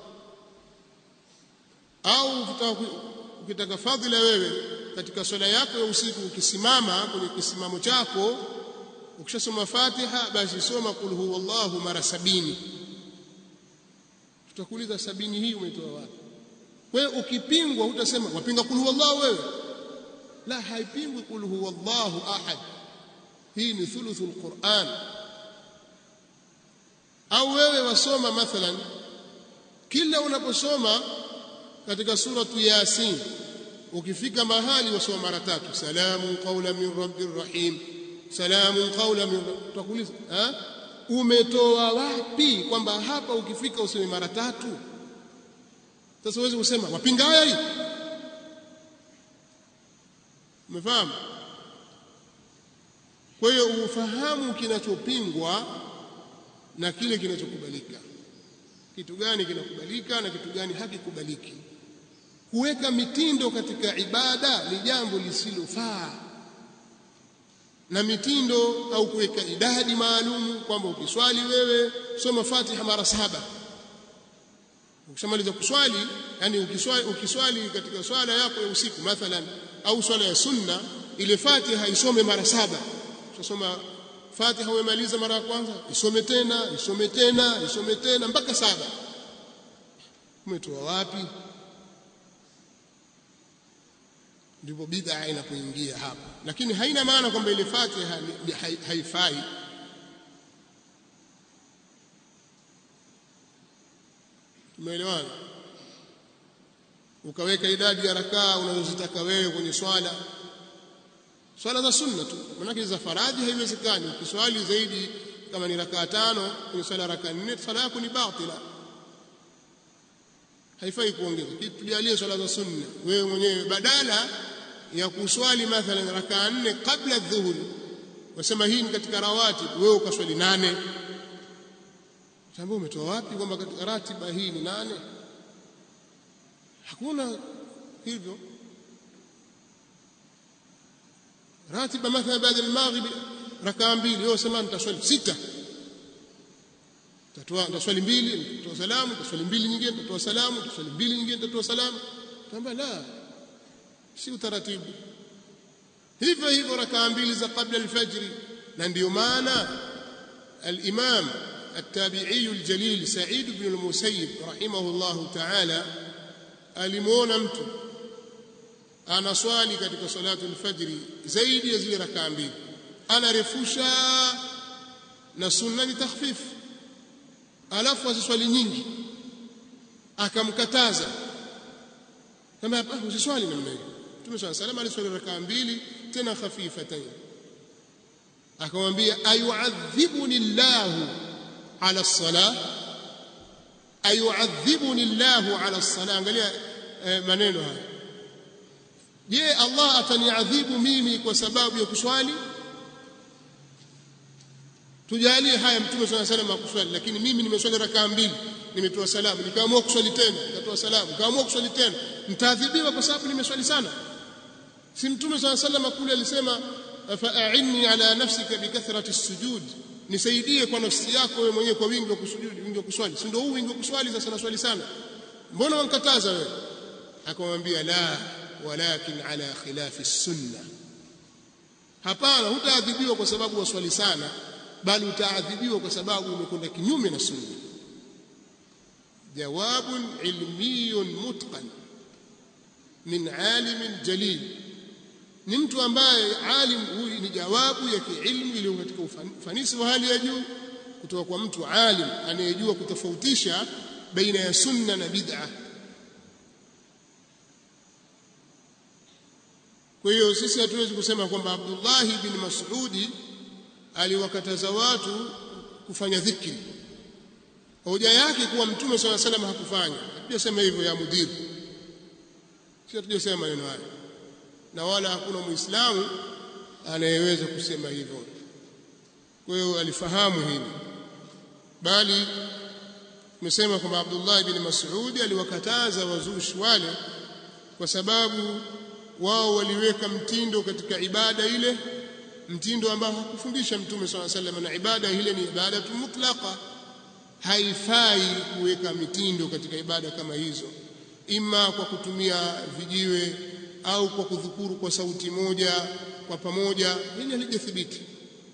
Au ukitaka fadhila wewe katika swala yako ya usiku, ukisimama kwenye kisimamo chako ukishasoma Fatiha, basi soma qul huwallahu mara sabini. Tutakuuliza sabini hii umeitoa wapi? Wewe ukipingwa utasema wapinga qul huwallahu wewe? La, haipingwi qul huwallahu ahad. Hii ni thuluthul Qur'an. Au wewe wasoma mathalan kila unaposoma katika suratu Yasin, ukifika mahali wasoma mara tatu, salamun qawlan min rabbir rahim, salamun qawlan min. Tutakuuliza eh, umetoa wapi kwamba hapa ukifika usome mara tatu? Sasa uweze kusema wapinga aya hii. Umefahamu? Kwa hiyo ufahamu kinachopingwa na kile kinachokubalika. Kitu gani kinakubalika na kitu gani hakikubaliki. Kuweka mitindo katika ibada ni jambo lisilofaa, na mitindo au kuweka idadi maalum kwamba ukiswali wewe soma Fatiha mara saba. Ukishamaliza kuswali, yani ukiswali ukiswali katika swala yako ya usiku mathalan au swala ya sunna, ile Fatiha isome mara saba. Utasoma Fatiha umemaliza mara ya kwanza, isome tena, isome tena, isome tena mpaka saba. Umetoa wapi? Ndipo bid'a inapoingia hapa. Lakini haina maana kwamba ile Fatiha haifai. Tumeelewana? Ukaweka idadi ya rakaa unazotaka wewe kwenye swala swala za sunna tu, maana za faradhi haiwezekani. Ukiswali zaidi kama ni rakaa tano kwenye swala rakaa nne, swala yako ni batila, haifai kuongeza. Tujalie swala za sunna wewe mwenyewe, badala ya kuswali mathalan rakaa nne kabla dhuhuri, wasema hii ni katika rawatib, wewe ukaswali nane. Tambo umetoa wapi kwamba katika ratiba hii ni nane? Hakuna hivyo. Ratiba mathalan baada al-maghrib rakaa mbili, wewe sema nitaswali sita. Tatoa nitaswali mbili, nitatoa salamu, nitaswali mbili nyingine, nitatoa salamu, nitaswali mbili nyingine, nitatoa salamu. Tamba la, si utaratibu. Hivyo hivyo rakaa mbili za kabla al-fajr. Na ndio maana al-imam التابعي الجليل سعيد بن المسيب رحمه الله تعالى alimuona mtu anaswali katika salatu al-fajr zaidi ya zile rakaa mbili, anarefusha na sunna ni takhfif, alafu asiswali nyingi, akamkataza kama hapa usiswali namna hiyo. Mtume swalla salam aliswali rakaa mbili tena khafifatayn, akamwambia ayu'adhibuni Allahu ala as-salah, ayu'adhibuni Allahu ala as-salah. Angalia eh, maneno haya. Je, Allah ataniadhibu mimi kwa sababu ya kuswali? Tujalie haya Mtume swalla salam akuswali, lakini mimi nimeswali rakaa mbili, nimetoa salamu, nikaamua kuswali tena, nikatoa salamu, nikaamua kuswali tena, nitaadhibiwa kwa sababu nimeswali sana? Si Mtume swalla salam kule alisema fa'inni ala nafsika bikathrati as-sujud, nisaidie kwa nafsi yako wewe mwenyewe kwa wingi wa kusujudi, wingi wa kuswali. Si ndio huu wingi wa kuswali? Sasa naswali sana, mbona wankataza wewe? Akamwambia la, walakin ala khilafi sunna. Hapana, hutaadhibiwa kwa sababu waswali sana, bali utaadhibiwa kwa sababu umekwenda kinyume na sunna. Jawabun ilmiyun mutqan min alimin jalil, ni mtu ambaye alim. Huyu ni jawabu ya kiilmu iliyo katika ufanisi wa hali ya juu kutoka kwa mtu alim anayejua kutofautisha baina ya sunna na bid'a. Kwa hiyo sisi hatuwezi kusema kwamba Abdullah bin Mas'ud aliwakataza watu kufanya dhikri, hoja yake kuwa Mtume swalla salam hakufanya. Hatujasema hivyo ya mudiri, sisi hatujasema maneno hayo, na wala hakuna Muislamu anayeweza kusema hivyo. Kwa hiyo alifahamu hili, bali tumesema kwamba Abdullah ibn Mas'ud aliwakataza wazushi wale kwa sababu wao waliweka mtindo katika ibada ile, mtindo ambao hakufundisha Mtume sallallahu alaihi wasallam, na ibada ile ni ibada mutlaqa, haifai kuweka mitindo katika ibada kama hizo, ima kwa kutumia vijiwe au kwa kudhukuru kwa sauti moja kwa pamoja. Hili halijathibiti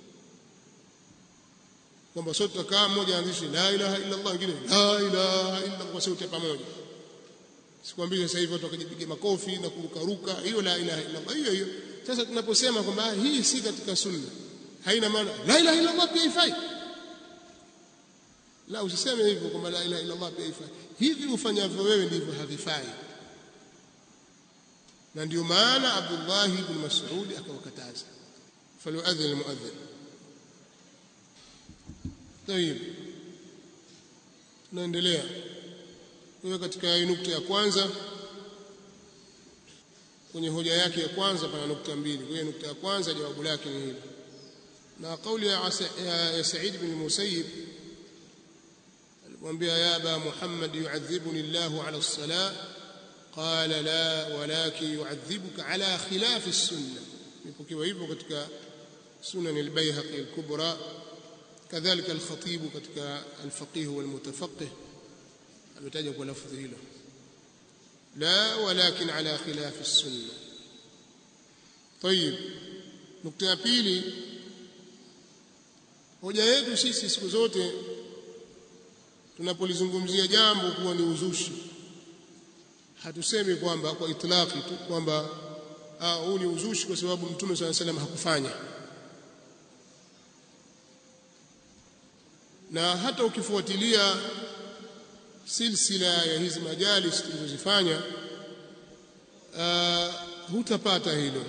kwamba sote tukaa mmoja anzishi la ilaha illa Allah, wengine la ilaha illa Allah kwa sauti ya pamoja. Sikwambia sasa hivi watu wakajipiga makofi na kurukaruka, hiyo la ilaha illa Allah hiyo hiyo. Sasa tunaposema kwamba hii si katika sunna, haina maana la ilaha illa Allah pia haifai. La, usiseme hivyo kwamba la ilaha illa Allah pia haifai. Hivi ufanyavyo wewe ndivyo havifai. Na ndio maana Abdullah ibn Mas'ud akawakataza, falyu'adhdhin almu'adhdhin. Tayeb, tunaendelea. Kwa katika nukta ya kwanza, kwenye hoja yake ya kwanza pana nukta mbili. Kwa hiyo nukta ya kwanza jawabu lake ni hili. Na kauli ya, ya Sa'id ibn Musayyib alimwambia ya Aba Muhammad yu'adhibuni Allahu ala as-salah, qala la walakin yu'adhibuka ala khilaf as-sunnah. Nipokewa hivyo katika Sunan al-Bayhaqi al-Kubra, kadhalika al-Khatib katika al-Faqih wal-Mutafaqih ametaja kwa lafzi hilo, la walakin ala khilaf as-sunnah. Tayib, nukta ya pili, hoja yetu sisi siku zote tunapolizungumzia jambo kuwa ni uzushi, hatusemi kwamba kwa itlaqi tu kwamba ah huu ni uzushi kwa sababu Mtume صلى الله عليه وسلم hakufanya. Na hata ukifuatilia silsila ya hizi majalis tulizozifanya, uh, hutapata hilo.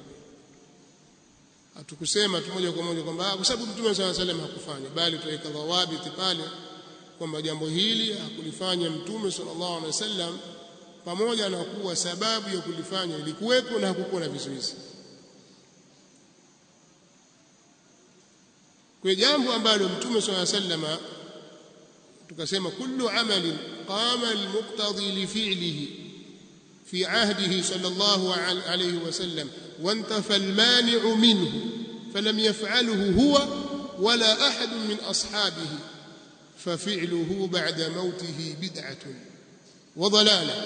Hatukusema tu moja kwa moja kwamba kwa sababu Mtume صلى الله عليه وسلم hakufanya, bali tuweka dhawabiti pale kwamba jambo hili hakulifanya Mtume sallallahu alaihi wasallam, pamoja na kuwa sababu ya kulifanya ilikuwepo na hakukuwa na vizuizi. Kwa jambo ambalo Mtume sallallahu alaihi wasallam tukasema kullu amalin qama al-muqtadi li fi'lihi fi ahdihi sallallahu alayhi wasallam wa intafa al-mani'u minhu falam yaf'alhu huwa wala ahad min ashabihi fafi'luhu ba'da mawtihi bid'atun wa dalalah.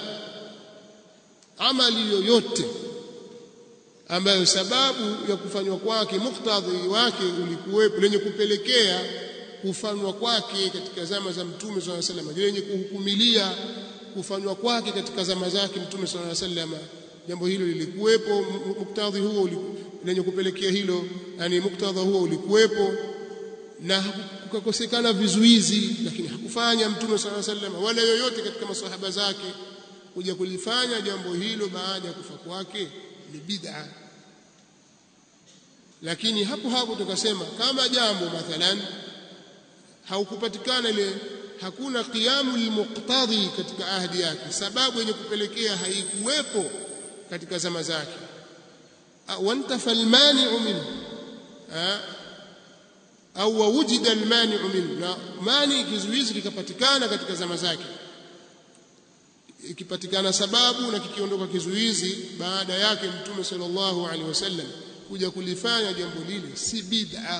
Amali yoyote ambayo sababu ya kufanywa kwake, muktadhi wake ulikuwepo, lenye kupelekea kufanywa kwake katika zama za Mtume صلى الله عليه وسلم, lenye kuhukumilia kufanywa kwake katika zama zake Mtume صلى الله عليه وسلم, jambo hilo lilikuwepo, muktadhi huo lenye kupelekea hilo, yani muktadha huo ulikuwepo na kukakosekana vizuizi, lakini hakufanya Mtume صلى الله عليه وسلم wala yoyote katika masahaba zake kuja kulifanya jambo hilo baada ya kufa kwake, ni bid'a. Lakini hapo hapo tukasema kama jambo mathalan haukupatikana ile, hakuna qiyamu lilmuqtadhi katika ahdi yake, sababu yenye kupelekea haikuwepo katika zama zake, wantafa almani'u min au wujida almani'u min, na mani kizuizi kikapatikana katika zama zake, ikipatikana sababu na kikiondoka kizuizi baada yake Mtume sallallahu alaihi wasallam kuja kulifanya jambo lile, si bid'a.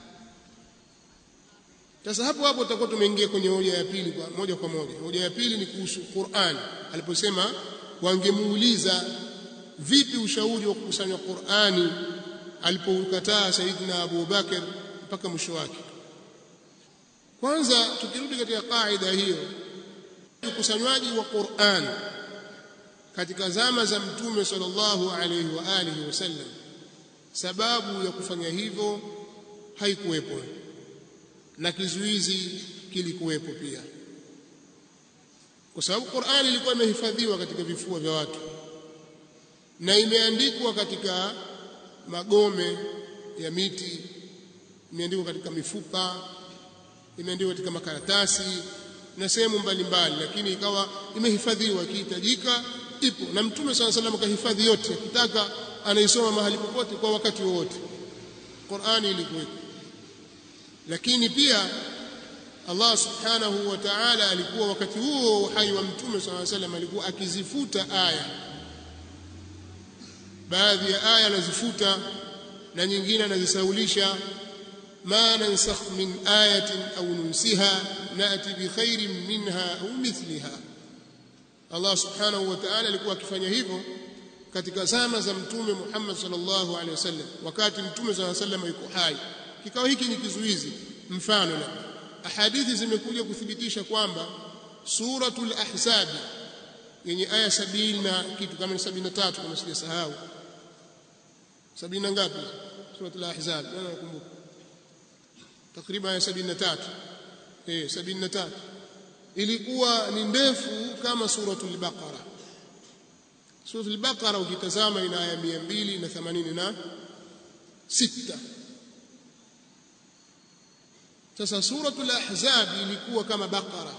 Sasa hapo hapo tutakuwa tumeingia kwenye hoja ya pili kwa moja kwa moja. Hoja ya pili ni kuhusu Qur'an, aliposema wangemuuliza vipi ushauri wa kukusanya Qur'ani alipokataa Saidina Abu Bakar mpaka mwisho wake. Kwanza tukirudi katika kaida hiyo, ukusanywaji wa Qur'an katika zama za Mtume sallallahu alaihi wa alihi wasallam, sababu ya kufanya hivyo haikuwepo na kizuizi kilikuwepo pia, kwa sababu Qur'an ilikuwa imehifadhiwa katika vifua vya watu na imeandikwa katika magome ya miti, imeandikwa katika mifupa, imeandikwa katika makaratasi na sehemu mbalimbali, lakini ikawa imehifadhiwa, ikihitajika ipo, na Mtume sallallahu alaihi wasallam kahifadhi yote, akitaka anaisoma mahali popote kwa wakati wowote. Qur'ani ilikuwepo. Lakini pia Allah subhanahu wa ta'ala alikuwa wakati huo uhai wa mtume sallallahu alaihi wasallam alikuwa akizifuta aya, baadhi ya aya anazifuta na nyingine anazisaulisha. ma nansakh min ayatin au nunsiha nati bi khairin minha au mithliha. Allah subhanahu wa ta'ala alikuwa akifanya hivyo katika zama za mtume Muhammad sallallahu alaihi wasallam, wakati mtume sallallahu alaihi wasallam yuko hai. Kikao hiki ni kizuizi. Mfano, na ahadithi zimekuja kuthibitisha kwamba suratul ahzab yenye aya sabini na kitu kama sabini na tatu kama sijasahau, sabini na ngapi suratul ahzab, nani nakumbuka, takriban aya sabini na tatu, eh sabini na tatu, ilikuwa ni ndefu kama suratul baqara. Suratul baqara ukitazama ina aya mia mbili na themanini na sita. Sasa suratul ahzab ilikuwa kama baqara,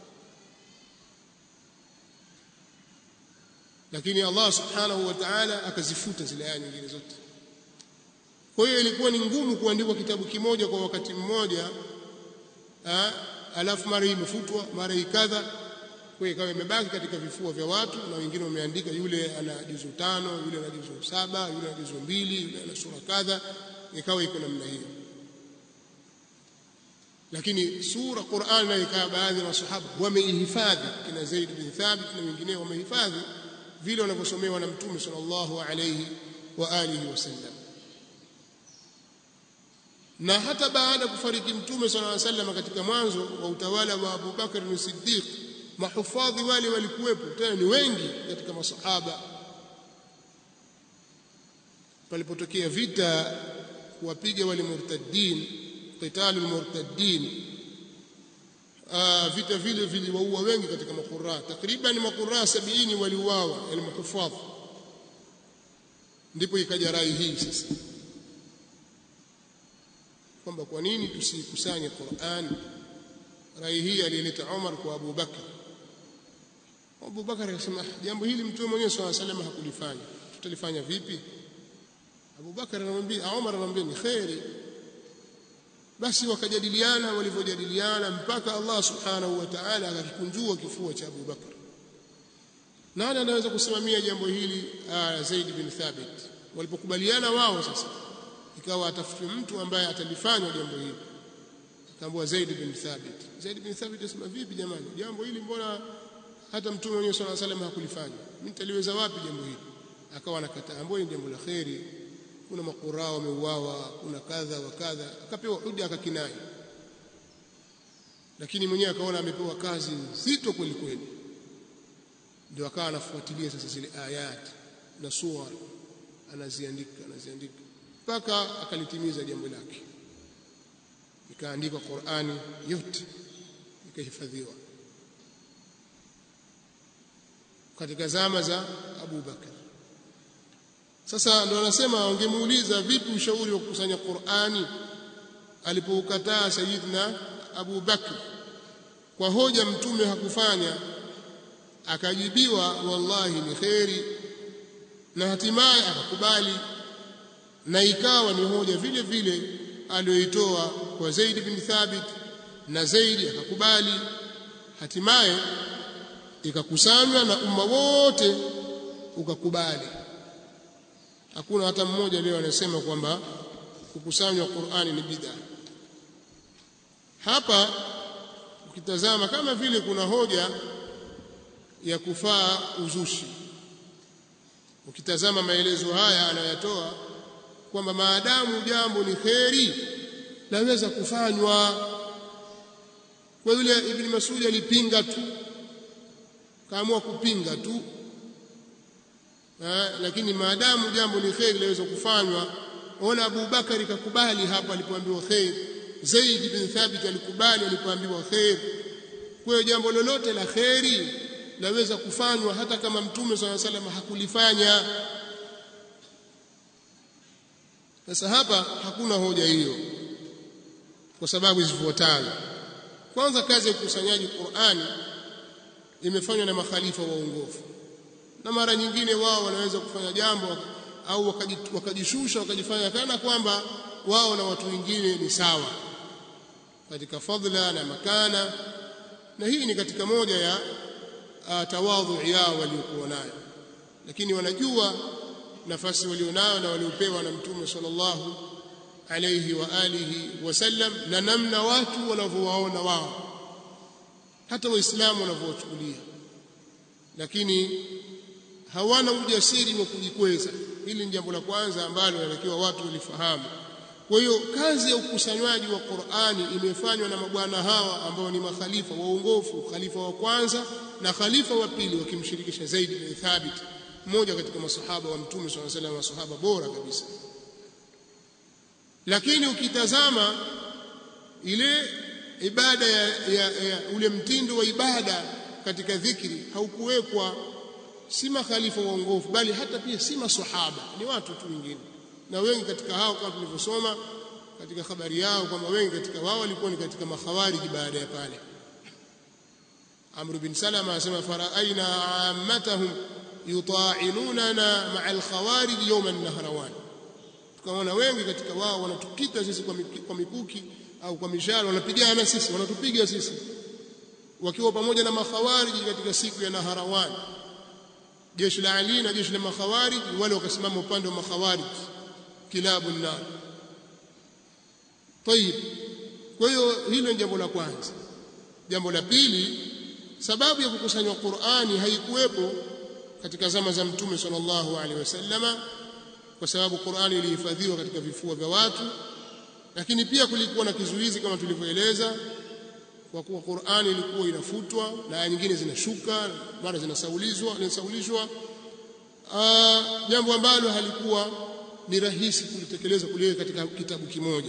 lakini Allah subhanahu wa ta'ala akazifuta zile aya nyingine zote. Kwa hiyo ilikuwa ni ngumu kuandikwa kitabu kimoja kwa wakati mmoja, ah alafu mara hii imefutwa mara hii kadha. Kwa hiyo ikawa imebaki katika vifua vya watu, na wengine wameandika yule ana juzu tano, yule ana juzu saba, yule ana juzu mbili, yule ana sura kadha, ikawa iko namna hiyo. Lakini sura Qur'an na ikawa baadhi ya masahaba wameihifadhi, kina Zaid bin Thabit na wengineo wamehifadhi vile wanavyosomewa na Mtume sallallahu alayhi wa alihi wasallam. Na hata baada kufariki Mtume sallallahu alayhi wasallam, katika mwanzo wa utawala wa Abu Bakar as-Siddiq, mahufadhi wale walikuwepo, tena ni wengi katika masahaba. Palipotokea vita kuwapiga wale murtaddin, qitalul murtaddin, ah vita vile viliwaua wengi katika makurra, takriban makurra sabini waliuawa, yani mahufadhi. Ndipo ikaja rai hii sasa kwamba kwa nini tusikusanye Qur'an. Rai hii alileta Umar kwa Abu Bakar. Abu Bakar akasema jambo hili mtume mwenyewe sallallahu alaihi wasallam hakulifanya, tutalifanya vipi? Abu Bakar anamwambia, Umar anamwambia ni khairi. Basi wakajadiliana, walivyojadiliana mpaka Allah subhanahu wa ta'ala akakikunjua kifua cha Abu Bakar. Nani anaweza kusimamia jambo hili? Ah, Zaid bin Thabit. Walipokubaliana wao sasa, ikawa atafute mtu ambaye atalifanya jambo hili. Akaambiwa Zaid bin Thabit. Zaid bin Thabit asema, vipi jamani, jambo hili mbona hata mtume mwenyewe sallallahu alaihi wasallam hakulifanya, mimi nitaliweza wapi jambo hili? Akawa anakataa, ambapo ni jambo la khairi, kuna makura wameuawa, kuna kadha wa kadha, akapewa hoja akakinai. Lakini mwenyewe akaona amepewa kazi nzito kweli kweli, ndio akawa anafuatilia sasa zile ayati na sura, anaziandika anaziandika mpaka akalitimiza jambo lake. Ikaandikwa Qur'ani yote, ikahifadhiwa katika zama za Abu Bakar. Sasa ndio anasema wangemuuliza vipi ushauri wa kukusanya Qur'ani alipoukataa Sayyidina Abu Bakar kwa hoja mtume hakufanya, akajibiwa wallahi ni khairi, na hatimaye akakubali, na ikawa ni hoja vile vile aliyoitoa kwa Zaid bin Thabit, na Zaid akakubali. Hatimaye ikakusanywa na umma wote ukakubali. Hakuna hata mmoja leo anasema kwamba kukusanywa Qur'ani ni bid'a. Hapa ukitazama kama vile kuna hoja ya kufaa uzushi. Ukitazama maelezo haya anayotoa kwamba maadamu jambo ni kheri laweza kufanywa. Kwa yule Ibn Mas'ud alipinga tu, kaamua kupinga tu, ha, lakini maadamu jambo ni kheri laweza kufanywa. Ona Abu Bakari kakubali hapa alipoambiwa kheri, Zaid bin Thabit alikubali alipoambiwa kheri. Kwa hiyo jambo lolote la kheri laweza kufanywa hata kama Mtume swalla Allahu alayhi wasallam hakulifanya. Sasa hapa hakuna hoja hiyo kwa sababu zifuatazo. Kwanza, kazi ya ukusanyaji Qur'ani imefanywa na makhalifa waongofu, na mara nyingine wao wanaweza kufanya jambo au wakajishusha wakajifanya kana kwamba wao na watu wengine ni sawa. katika fadhila na makana, na hii ni katika moja ya uh, tawadhu yao waliokuwa nayo, lakini wanajua nafasi walionayo na waliopewa na Mtume sallallahu alayhi wa alihi wasallam, na namna watu wanavyowaona wao, hata waislamu wanavyowachukulia, lakini hawana ujasiri wa kujikweza. Hili ni jambo la kwanza ambalo inatakiwa watu walifahamu. Kwa hiyo kazi ya ukusanywaji wa Qur'ani imefanywa na mabwana hawa ambao ni makhalifa waongofu, khalifa wa kwanza na khalifa wa pili, wakimshirikisha Zaid bin Thabit, mmoja katika masahaba wa Mtume sallallahu alaihi wasallam, masahaba bora kabisa. Lakini ukitazama ile ibada ya, ya, ya ule mtindo wa ibada katika dhikri haukuwekwa si makhalifa waongofu, bali hata pia si masahaba, ni watu tu wengine. Na wengi katika hao kama tulivyosoma katika habari yao kwamba wengi katika wao walikuwa ni katika makhawariji. Baada ya pale Amr bin Salama anasema faraaina ammatahum yuta'inunana ma'a al-khawarij yawm an-nahrawan, tukaona wengi katika wao wanatukita sisi kwa mikuki au kwa mishale, wanapigana sisi, wanatupiga sisi, wakiwa pamoja na makhawariji katika siku ya Naharawan. Jeshi la Ali na jeshi la makhawariji, wale wakasimama upande wa makhawariji, kilabu nar. Tayib, kwa hiyo hilo ni jambo la kwanza. Jambo la pili, sababu ya kukusanywa Qur'ani haikuwepo katika zama za Mtume sallallahu alaihi wasallama, kwa sababu Qur'ani ilihifadhiwa katika vifua vya watu, lakini pia kulikuwa na kizuizi kama tulivyoeleza, kwa kuwa Qur'ani ilikuwa inafutwa na aya nyingine zinashuka, mara zinasaulizwa zinasaulishwa, jambo ambalo halikuwa ni rahisi kulitekeleza kuliweka katika kitabu kimoja.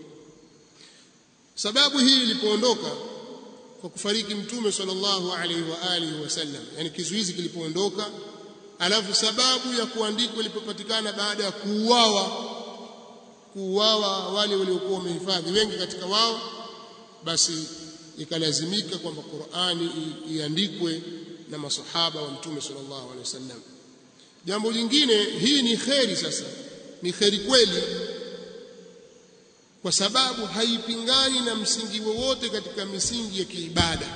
Sababu hii ilipoondoka kwa kufariki Mtume sallallahu alaihi wa alihi wasallam, yani kizuizi kilipoondoka, alafu sababu ya kuandikwa ilipopatikana baada ya kuuawa kuuawa wale waliokuwa wamehifadhi wengi katika wao, basi ikalazimika kwamba Qur'ani iandikwe na masahaba wa Mtume sallallahu alaihi wasallam. Jambo lingine, hii ni kheri. Sasa ni kheri kweli, kwa sababu haipingani na msingi wowote katika misingi ya kiibada.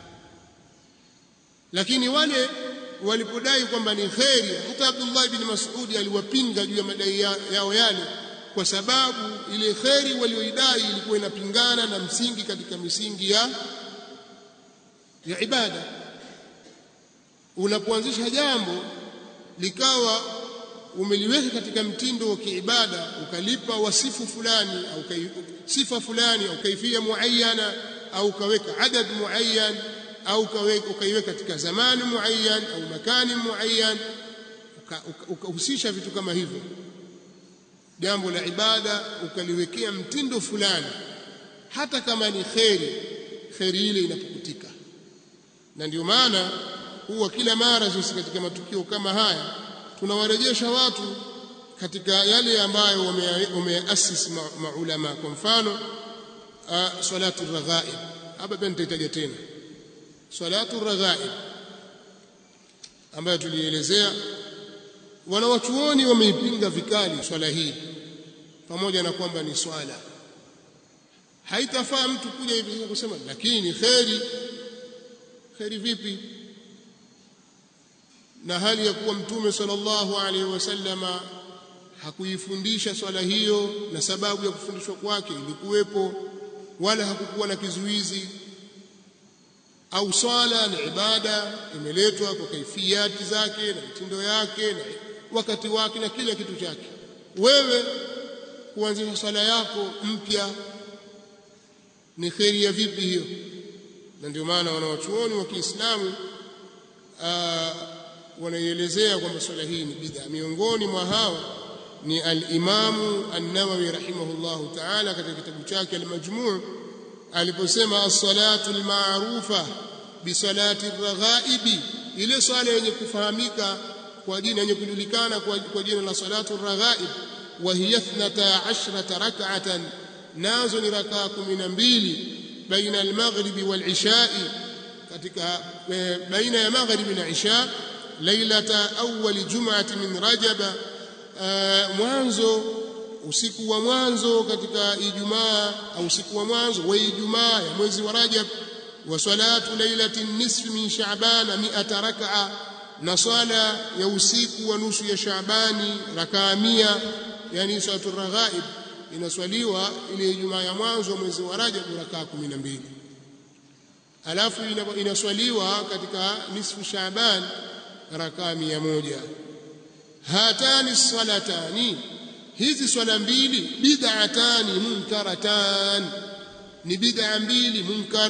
Lakini wale walipodai kwamba ni kheri, hata Abdullah ibn Mas'ud aliwapinga juu ya madai yao yale, kwa sababu ile kheri walioidai ilikuwa inapingana na msingi katika misingi ya ya ibada. Unapoanzisha jambo likawa umeliweka katika mtindo wa kiibada, ukalipa wasifu fulani au sifa fulani au kaifia muayyana, au ukaweka adad muayyan, au ukaiweka katika zamani muayyan au makani muayyan, ukahusisha vitu kama hivyo, jambo la ibada ukaliwekea mtindo fulani, hata kama ni kheri, kheri ile inapukutika. Na ndio maana huwa kila mara sisi katika matukio kama haya tunawarejesha watu katika yale ambayo wameasisi maulama. Kwa mfano salatu raghaib, hapa pia nitataja tena salatu raghaib ambayo tulielezea. Wanawachuoni wameipinga vikali swala hii, pamoja na kwamba ni swala. Haitafaa mtu kuja hivi sasa kusema lakini kheri. Kheri vipi? Na hali ya kuwa Mtume sallallahu alaihi wasallama hakuifundisha swala hiyo, na sababu ya kufundishwa kwake ilikuwepo, wala hakukuwa na kizuizi. Au swala ni ibada, imeletwa kwa kaifiyati zake na mitindo yake na wakati wake na kila kitu chake. Wewe kuanzisha swala yako mpya ni kheri ya vipi hiyo? Na ndio maana wanawachuoni wa Kiislamu wanaielezea kwamba swala hii ni bid'a. Miongoni mwa hao ni al-Imam an-Nawawi rahimahullahu ta'ala katika kitabu chake al-Majmu' aliposema as-salatu al-ma'rufa bi salati ar-raghaibi, ile swala yenye kufahamika kwa jina yenye kujulikana kwa jina la salatu ar-raghaib, wa hiya ithnata ashrata rak'atan, nazo ni rakaa kumi na mbili, baina al-maghribi wal-isha'i, katika baina ya maghribi na isha, lailata awwal jum'ati min rajab, mwanzo usiku wa mwanzo katika Ijumaa au usiku wa mwanzo wa Ijumaa ya mwezi wa Rajab, wa salatu lailatin nisfi min Sha'ban mi'ata rak'a, na swala ya usiku wa nusu ya Shaabani rakaa mia, yani salatu raghaib inaswaliwa ile Ijumaa ya mwanzo wa mwezi wa Rajab rakaa kumi na mbili, alafu inaswaliwa katika nisfu Shaaban rakaa mia moja. Hatani salatani, hizi swala mbili, bid'atani munkaratan, ni bid'a mbili munkar.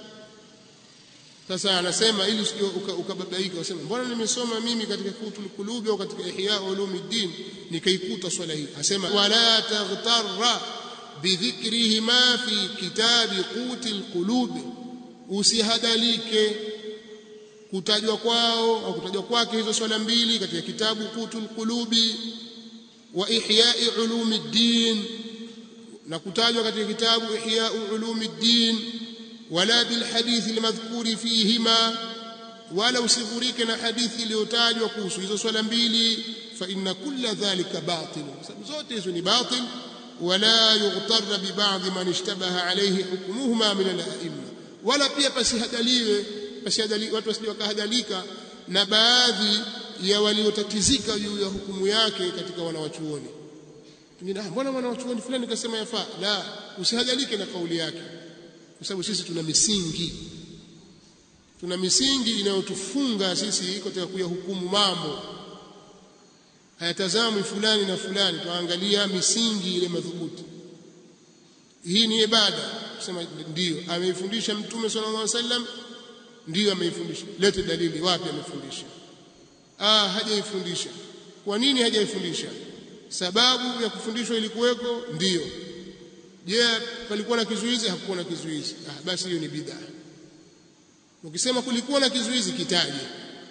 Sasa anasema ili usije ukababaika useme mbona nimesoma mimi katika Kutul Qulubi au katika Ihya Ulumuddin nikaikuta swala hii. Asema wala taghtarra bidhikrihima fi kitabi Qutul Qulubi, usihadalike kutajwa kwao au kutajwa kwake hizo swala mbili katika kitabu Qutul Qulubi wa Ihya Ulumuddin, na kutajwa katika kitabu Ihya Ulumuddin, wala bil hadithi almadhkuri fihima, wala usidhurike na hadithi iliyotajwa kuhusu hizo swala mbili. Fa inna kulla dhalika batil, sababu zote hizo ni batil. Wala yughtarra bi ba'd man ishtabaha alayhi hukmuhuma min al-a'imma, wala pia pasihadaliwe pasihadali watu wasije wakahadalika na baadhi ya waliotatizika juu ya hukumu yake katika wanawachuoni. Pengine ah, mbona wanawachuoni fulani kasema yafaa. La, usihadalike na kauli yake, kwa sababu sisi tuna misingi, tuna misingi inayotufunga sisi katika kuyahukumu mambo. Hayatazamwi fulani na fulani, tuangalia misingi ile madhubuti. Hii ni ibada, kusema ndio ameifundisha Mtume sallallahu alaihi wasallam, ndio ameifundisha. Lete dalili, wapi amefundisha? Ah, hajaifundisha. Kwa nini hajaifundisha? Sababu ya kufundishwa ilikuweko, ndio. Je, palikuwa na kizuizi? Hakukuwa na kizuizi. Ah, basi hiyo ni bid'a. Ukisema kulikuwa na kizuizi, kitaje.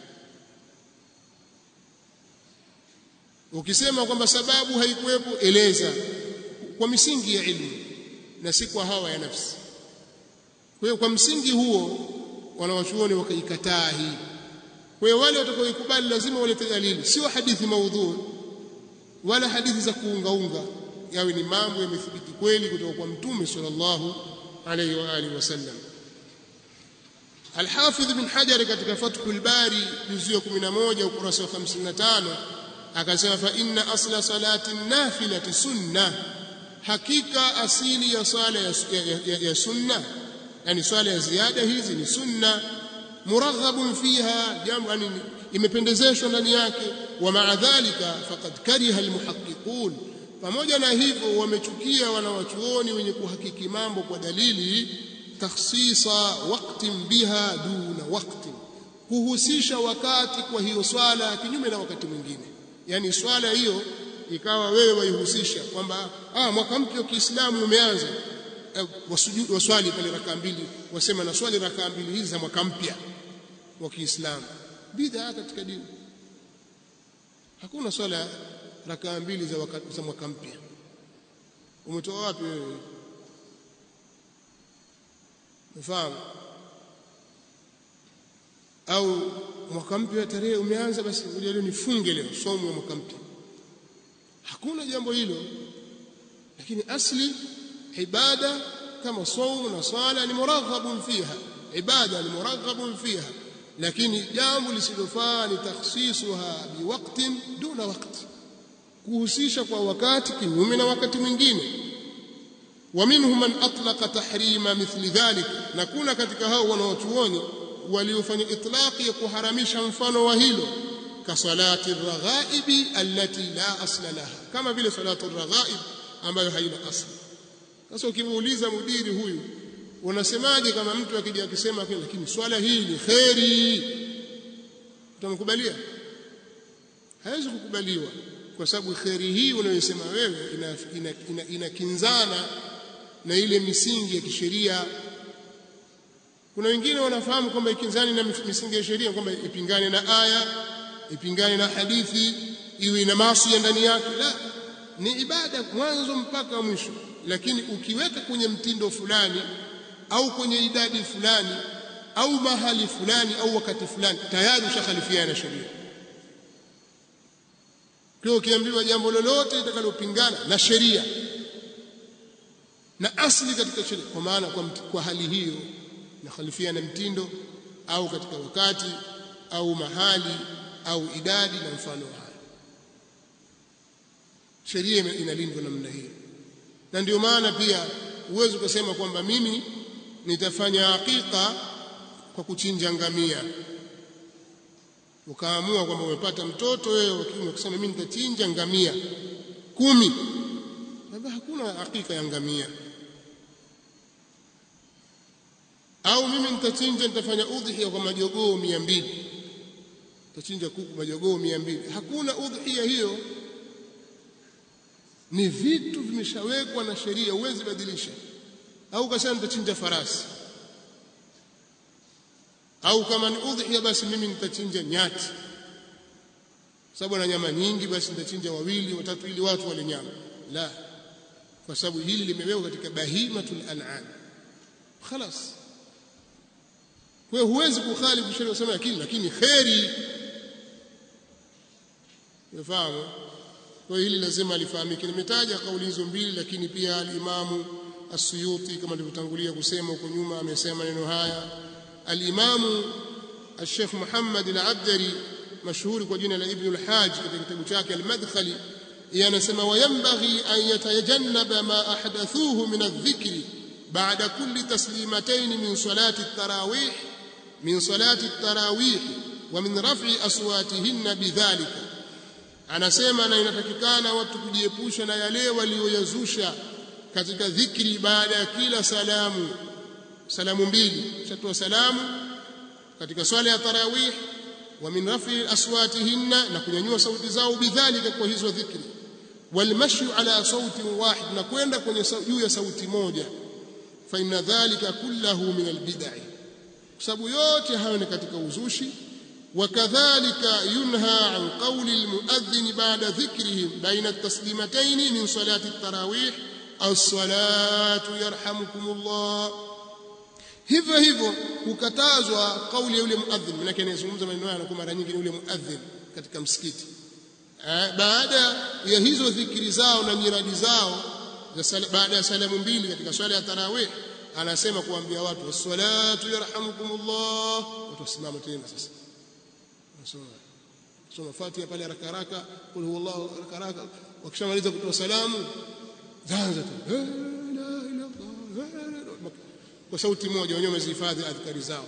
Ukisema kwamba sababu haikuwepo, eleza kwa misingi ya ilmu na si kwa hawa ya nafsi. Kwa hiyo kwa msingi huo wanawachuoni wakaikataa hii. Kwa hiyo wale watakaoikubali lazima walete dalili, sio hadithi maudhu wala hadithi za kuungaunga, yawe ni mambo yamethibiti kweli kutoka kwa Mtume sallallahu alayhi wa alihi wasallam. Al-Hafidh Ibn Hajar katika Fathul Bari juzu ya kumi na moja ukurasa wa hamsini na tano akasema fa inna asla salati nafilati sunna, hakika asili ya sala ya, ya, ya, ya sunna, yani swala ya ziada hizi ni sunna. Muraghabun fiha, jambo yani imependezeshwa ndani yake. Wa ma'a dhalika faqad kariha almuhaqqiqun, pamoja na hivyo wamechukia wanawachuoni wenye kuhakiki mambo kwa dalili. Takhsisa waqtin biha duna waqtin, kuhusisha wakati kwa hiyo swala kinyume na wakati mwingine. Yani swala hiyo ikawa wewe waihusisha kwamba ah, mwaka mpya wa Kiislamu umeanza, wasujudu waswali pale rakaa mbili, wasema na swali rakaa mbili hizi za mwaka mpya wa Kiislamu. Bid'a katika dini. Hakuna swala rakaa mbili za wakati za mwaka mpya. Umetoa wapi wewe? Unafahamu? Au mwaka mpya tarehe umeanza, basi ngoja leo nifunge leo somo ya mwaka mpya. Hakuna jambo hilo. Lakini asli ibada kama saumu na swala ni muraghabun fiha, ibada ni muraghabun fiha, lakini jambo lisilofaa ni takhsisuha biwaqtin duna waqti, kuhusisha kwa wakati kinyume na wakati mwingine. Wa minhum man atlaqa tahrima mithli dhalik, na kuna katika hao wanaochuoni waliofanya itlaqi ya kuharamisha mfano wa hilo, ka salati ar-raghaibi allati la asla laha, kama vile salatu ar-raghaib ambayo haina asli. Sasa ukimuuliza mudiri huyu unasemaje kama mtu akija akisema lakini swala hii ni khairi, utamkubalia? Haiwezi kukubaliwa, kwa sababu khairi hii unayosema wewe inakinzana ina, ina, ina na ile misingi ya kisheria. Kuna wengine wanafahamu kwamba ikinzani na misingi ya sheria, kwamba ipingane na aya, ipingane na hadithi, iwe ina maasi ndani yake. La, ni ibada mwanzo mpaka mwisho, lakini ukiweka kwenye mtindo fulani au kwenye idadi fulani au mahali fulani au wakati fulani, tayari ushakhalifiana na sheria. Kwa ukiambiwa jambo lolote litakalopingana na sheria na asili katika sheria, kwa maana kwa, kwa hali hiyo na khalifiana mtindo au katika wakati au mahali au idadi na mfano haya, sheria inalindwa namna hiyo. Na ndio maana pia uwezo kusema kwamba mimi nitafanya hakika kwa kuchinja ngamia, ukaamua kwamba umepata mtoto wewe ukisema mimi nitachinja ngamia kumi, baba hakuna hakika ya ngamia. Au mimi nitachinja nitafanya udhiya kwa majogoo mia mbili, nitachinja kuku majogoo mia mbili, hakuna udhiya hiyo. Ni vitu vimeshawekwa na sheria, huwezi badilisha. Au kasema nitachinja farasi, au kama ni udhiya basi mimi nitachinja nyati, sababu ana nyama nyingi, basi nitachinja wawili watatu ili watu wale nyama. La, kwa sababu hili limewekwa katika bahimatul an'am, خلاص. Kwa hiyo huwezi kukhalifu sheria useme lakini lakini khairi, unafahamu. Kwa hili lazima alifahamike. Nimetaja kauli hizo mbili, lakini pia al-Imamu As-Suyuti kama nilivyotangulia kusema huko nyuma amesema maneno haya. Al-Imamu Al-Sheikh Muhammad Al-Abdari mashuhuri kwa jina la Ibn Al-Hajj katika kitabu chake Al-Madkhali yanasema wayanbaghi an yatajannaba ma ahdathuhu min adh-dhikri ba'da kulli taslimatayn min salati at-tarawih min salati at-tarawih wa min raf'i aswatihinna bidhalika. Anasema na inatakikana watu kujiepusha na yale walioyazusha katika dhikri baada ya kila salamu, salamu mbili, shatoa salamu katika swala ya tarawih, wa min rafi aswatihinna, na kunyanyua sauti zao bidhalika kwa hizo dhikri, wal mashyu ala sauti wahid, na kwenda kwenye juu ya sauti moja. Fa inna dhalika kullahu min albid'ah, kwa sababu yote hayo ni katika uzushi. وكذلك ينهى عن قول المؤذن بعد ذكره بين التسليمتين من صلاة التراويح الصلاة يرحمكم الله. hivyo hivyo ukatazwa kauli ya yule muadhin, maana yake anazungumza maneno haya na mara nyingi yule muadhin katika msikiti baada ya hizo dhikri zao na nyiradi zao baada ya salamu mbili katika swala ya tarawih, anasema kuambia watu as-salatu yarhamukumullah, watu wasimame tena sasa soma soma Fatiha pale haraka haraka, kul huwallahu haraka haraka, wakishamaliza kutoa salamu zaanza tu la ilaha illa Allah kwa sauti moja, wenyewe wamezihifadhi adhkari zao.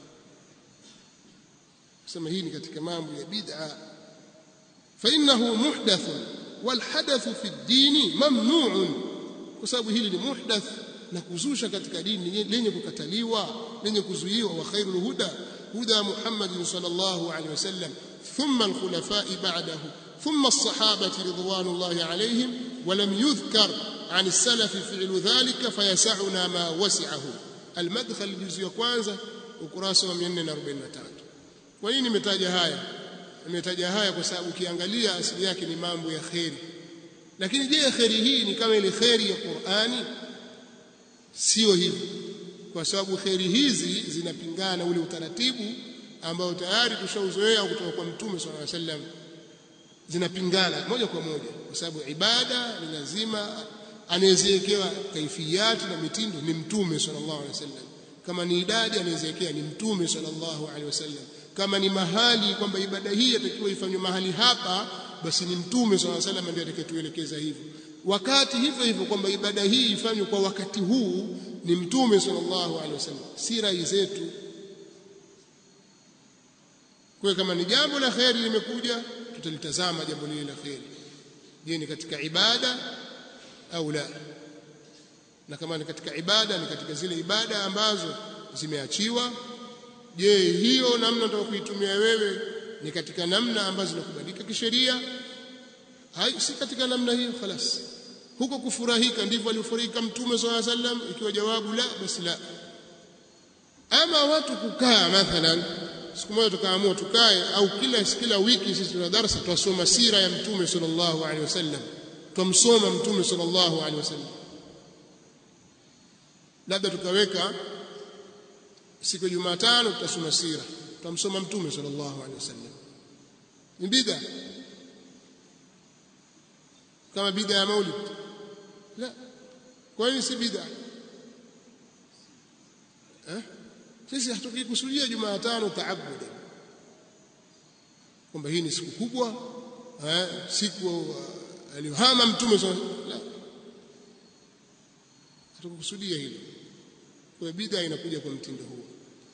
Sema hii ni katika mambo ya bid'a, fa innahu muhdath wal hadath fi ad-din mamnu'un, kwa sababu hili ni muhdath na kuzusha katika dini lenye kukataliwa, lenye kuzuiwa. Wa khairul huda هدى محمد صلى الله عليه وسلم ثم الخلفاء بعده ثم الصحابة رضوان الله عليهم، ولم يذكر عن السلف فعل ذلك فيسعنا ما وسعه. المدخل الجزء kwanza ukurasa wa mia nne na arobaini na tatu. Kwa nini nimetaja haya? Nimetaja haya kwa sababu ukiangalia asili yake ni mambo ya khairi. Lakini je, khairi hii ni kama ile khairi ya Qur'ani? Sio hivyo, kwa sababu khairi hizi zinapingana ule utaratibu ambao tayari tushauzoea kutoka kwa Mtume sallallahu alaihi wasallam, zinapingana moja kwa moja, kwa sababu ibada ni lazima anayeziwekewa kaifiyati na mitindo ni Mtume sallallahu alaihi wasallam. Kama ni idadi anayeziwekea ni Mtume sallallahu alaihi wasallam. Kama ni mahali kwamba ibada hii inatakiwa ifanywe mahali hapa, basi ni Mtume sallallahu alaihi wasallam ndiye atakayetuelekeza hivyo. Wakati hivyo hivyo kwamba ibada hii ifanywe kwa wakati huu ni Mtume sallallahu alaihi wasallam, si rai zetu. Kwa kama ni jambo la khairi limekuja, tutalitazama jambo lile la khairi, je ni katika ibada au la, na kama ni katika ibada ni katika zile ibada ambazo zimeachiwa, je hiyo namna ndio kuitumia wewe ni katika namna ambazo zinakubalika kisheria, hai si katika namna hiyo خلاص. Huko kufurahika ndivyo alifurahika Mtume sallallahu alaihi wasallam, ikiwa jawabu la basi la. Ama watu kukaa mathalan siku moja tukaamua tukae, au kila kila wiki sisi tuna darasa tutasoma sira ya Mtume sallallahu alaihi wasallam, tumsoma Mtume sallallahu alaihi wasallam, labda tukaweka siku ya Jumatano tutasoma sira, tutamsoma Mtume sallallahu alaihi wasallam, ni bid'a. kama bid'a ya maulid? La. Kwa hiyo si bid'a. Eh? Sisi hatukikusudia Jumatano taabudi kwamba hii ni siku kubwa, eh, siku uh, aliohama mtume sallallahu. La. Hatukukusudia hilo. Kwa bid'a inakuja kwa mtindo huo.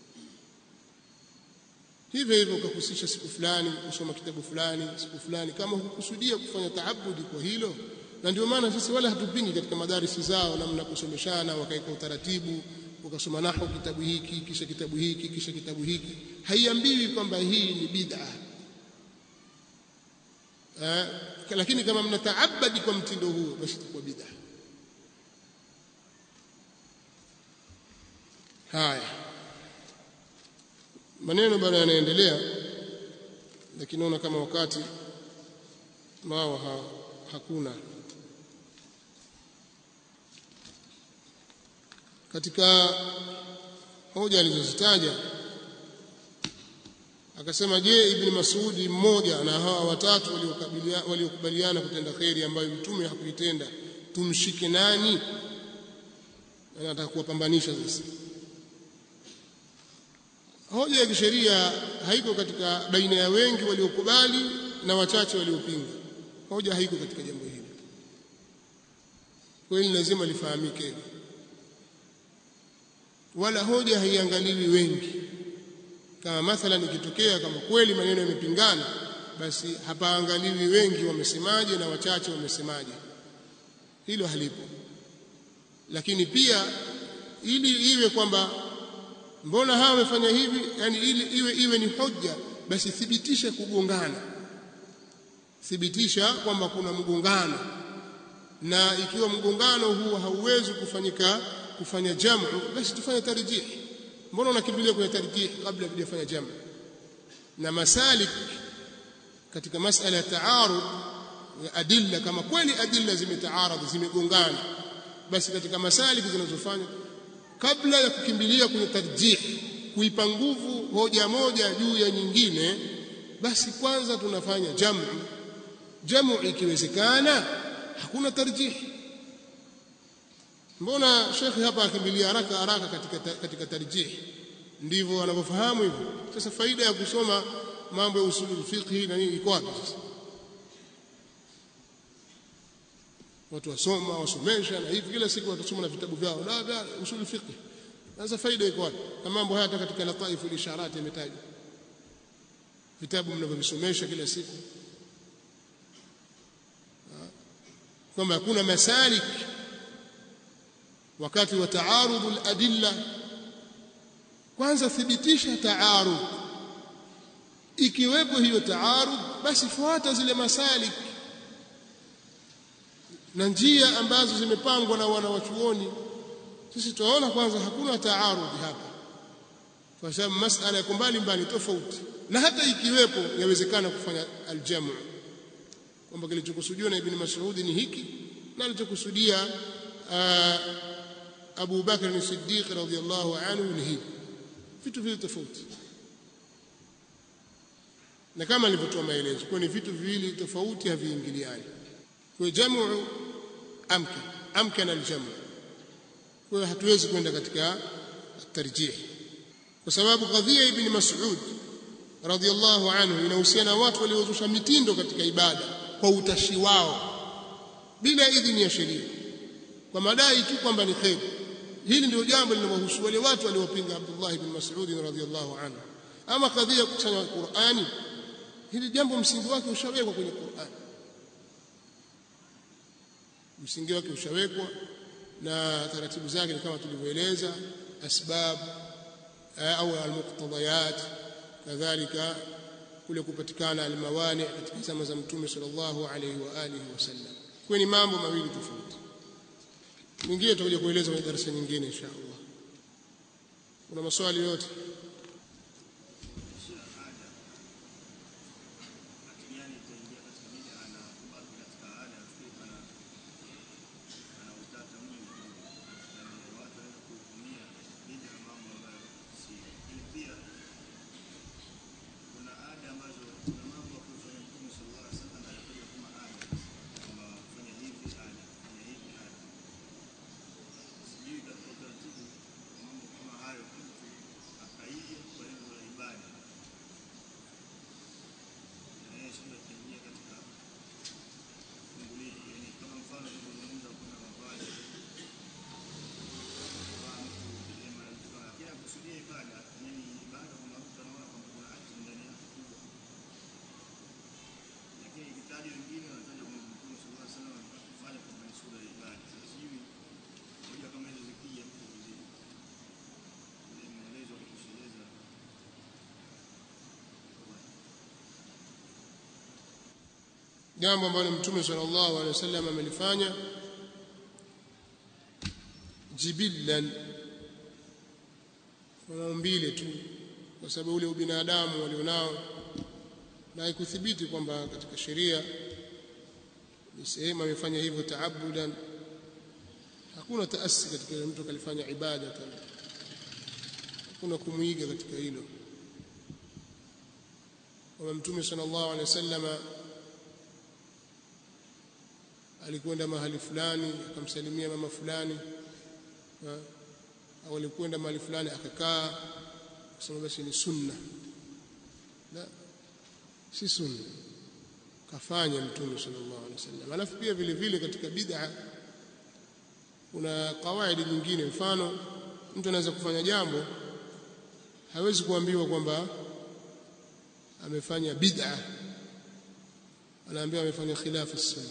Hivyo hivyo ukahusisha siku fulani kusoma kitabu fulani siku fulani, kama hukukusudia kufanya taabudi kwa hilo. Na ndio maana sisi wala hatupingi katika madarisi zao namna kusomeshana, wakaika utaratibu, ukasoma nahwu kitabu hiki kisha kitabu hiki kisha kitabu hiki, haiambiwi kwamba hii ni bid'a. Eh, lakini kama mnataabadi kwa mtindo huo basi itakuwa bid'a. Haya, maneno bado yanaendelea, lakini naona kama wakati mao ha, hakuna. Katika hoja alizozitaja akasema, je, Ibn Mas'ud mmoja na hawa watatu waliokubaliana kutenda khairi ambayo mtume hakuitenda, tumshike nani? Anataka kuwapambanisha sasa. Hoja ya kisheria haiko katika baina ya wengi waliokubali na wachache waliopinga. Hoja haiko katika jambo hili. Kwa hiyo lazima lifahamike. Wala hoja haiangaliwi wengi. Kama mathalan ikitokea kama kweli maneno yamepingana, basi hapaangaliwi wengi wamesemaje na wachache wamesemaje. Hilo halipo. Lakini pia ili iwe kwamba mbona hawa wamefanya hivi, yani ili iwe iwe ni hoja, basi thibitisha kugongana. Thibitisha kwamba kuna mgongano, na ikiwa mgongano huo hauwezi kufanyika kufanya jamu, basi tufanye tarjih. Mbona unakimbilia kwenye tarjih kabla hujafanya jamu? Na masalik katika masala ya taarud ya adilla, kama kweli adilla zimetaarad zimegongana, basi katika masalik zinazofanya kabla ya kukimbilia kwenye tarjih, kuipa nguvu hoja moja juu ya nyingine, basi kwanza tunafanya jamu. Jamu ikiwezekana hakuna tarjih. Mbona shekhi hapa akimbilia haraka haraka katika katika tarjih? Ndivyo wanavyofahamu hivyo. Sasa faida ya kusoma mambo ya usulul fiqh na nini iko wapi sasa? Watu wasoma wasomesha na hivi kila siku watasoma na vitabu vyao la la usulul fiqh. Sasa faida iko wapi? Kama mambo haya hata katika lataiful isharat yametajwa. Vitabu mnavyovisomesha kila siku. Kama hakuna masalik wakati wa taarudul adilla, kwanza thibitisha taarud. Ikiwepo hiyo taarud, basi fuata zile masalik na njia ambazo zimepangwa na wanawachuoni. Sisi tunaona kwanza hakuna taarud hapa, kwa sababu masala yako mbali mbali tofauti, na hata ikiwepo yawezekana kufanya aljamu, kwamba kilichokusudiwa na Ibn Mas'ud ni hiki na alichokusudia Abu Bakr as-Siddiq radhiyallahu anhu ni hivi, vitu viwili tofauti. Na kama nilivyotoa maelezo, kwa ni vitu viwili tofauti, haviingiliani. Kwa jamu amkin amkana aljamu, kwa hatuwezi kwenda katika tarjih, kwa sababu kadhia Ibn Mas'ud radhiyallahu anhu inahusiana na watu waliozusha mitindo katika ibada kwa utashi wao bila idhini ya sheria, kwa madai tu kwamba ni khair. Hili ndio jambo linalowahusu wale watu waliopinga Abdullah ibn Mas'ud radhiyallahu anhu. Ama kadhia kukusanya Qur'ani, hili jambo msingi wake ushawekwa kwenye Qur'an. Msingi wake ushawekwa na taratibu zake ni kama tulivyoeleza, asbab au almuqtadiyat, kadhalika kule kupatikana almawani katika zama za Mtume sallallahu alayhi wa alihi wasallam. Kwa ni mambo mawili tofauti. Mwingine tutakuja kueleza kwenye darasa nyingine inshallah. Kuna maswali yote? jambo ambalo Mtume sallallahu alaihi wasallam amelifanya jibillan wanaumbile tu, kwa sababu ule ubinadamu walionao, na haikuthibiti kwamba katika sheria ni sehemu amefanya hivyo taabudan. Hakuna taasi katika mtu kalifanya ibada tena, hakuna kumuiga katika hilo. Kwa Mtume sallallahu alaihi wasallam alikwenda mahali fulani akamsalimia mama fulani, au alikwenda mahali fulani akakaa, kusema basi ni sunna. La, si sunna, kafanya Mtume sallallahu alaihi wasallam. Alafu pia vile vile katika bid'a kuna kawaidi nyingine. Mfano, mtu anaweza kufanya jambo, hawezi kuambiwa kwamba amefanya bid'a, anaambiwa amefanya khilafu sunna.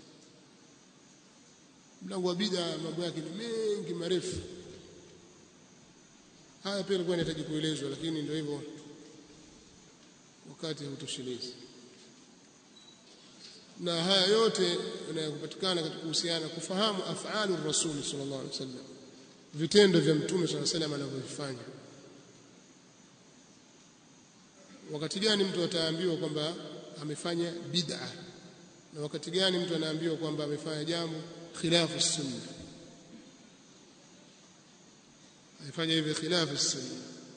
Mlango wa bid'a mambo yake ni mengi marefu, haya pia ilikuwa inahitaji kuelezwa, lakini ndio hivyo, wakati hautoshelezi. Na haya yote yanayopatikana katika kuhusiana kufahamu af'alu rasul sallallahu alaihi wasallam, vitendo vya Mtume sallallahu alaihi wasallam anavyofanya. Wakati gani mtu ataambiwa kwamba amefanya bid'a, na wakati gani mtu anaambiwa kwamba amefanya jambo khilafu sunna, amefanya hivi khilafu sunna.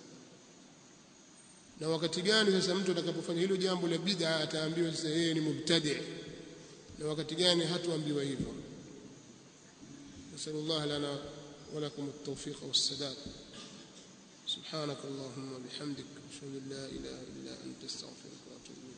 Na wakati gani sasa mtu atakapofanya hilo jambo la bid'a ataambiwa sasa yeye ni mubtadi', na wakati gani hatuambiwa hivyo. Nasallallahu lana wa lakum at-tawfiq was-sadad. سبحانك اللهم وبحمدك أشهد أن لا إله إلا أنت أستغفرك وأتوب إليك.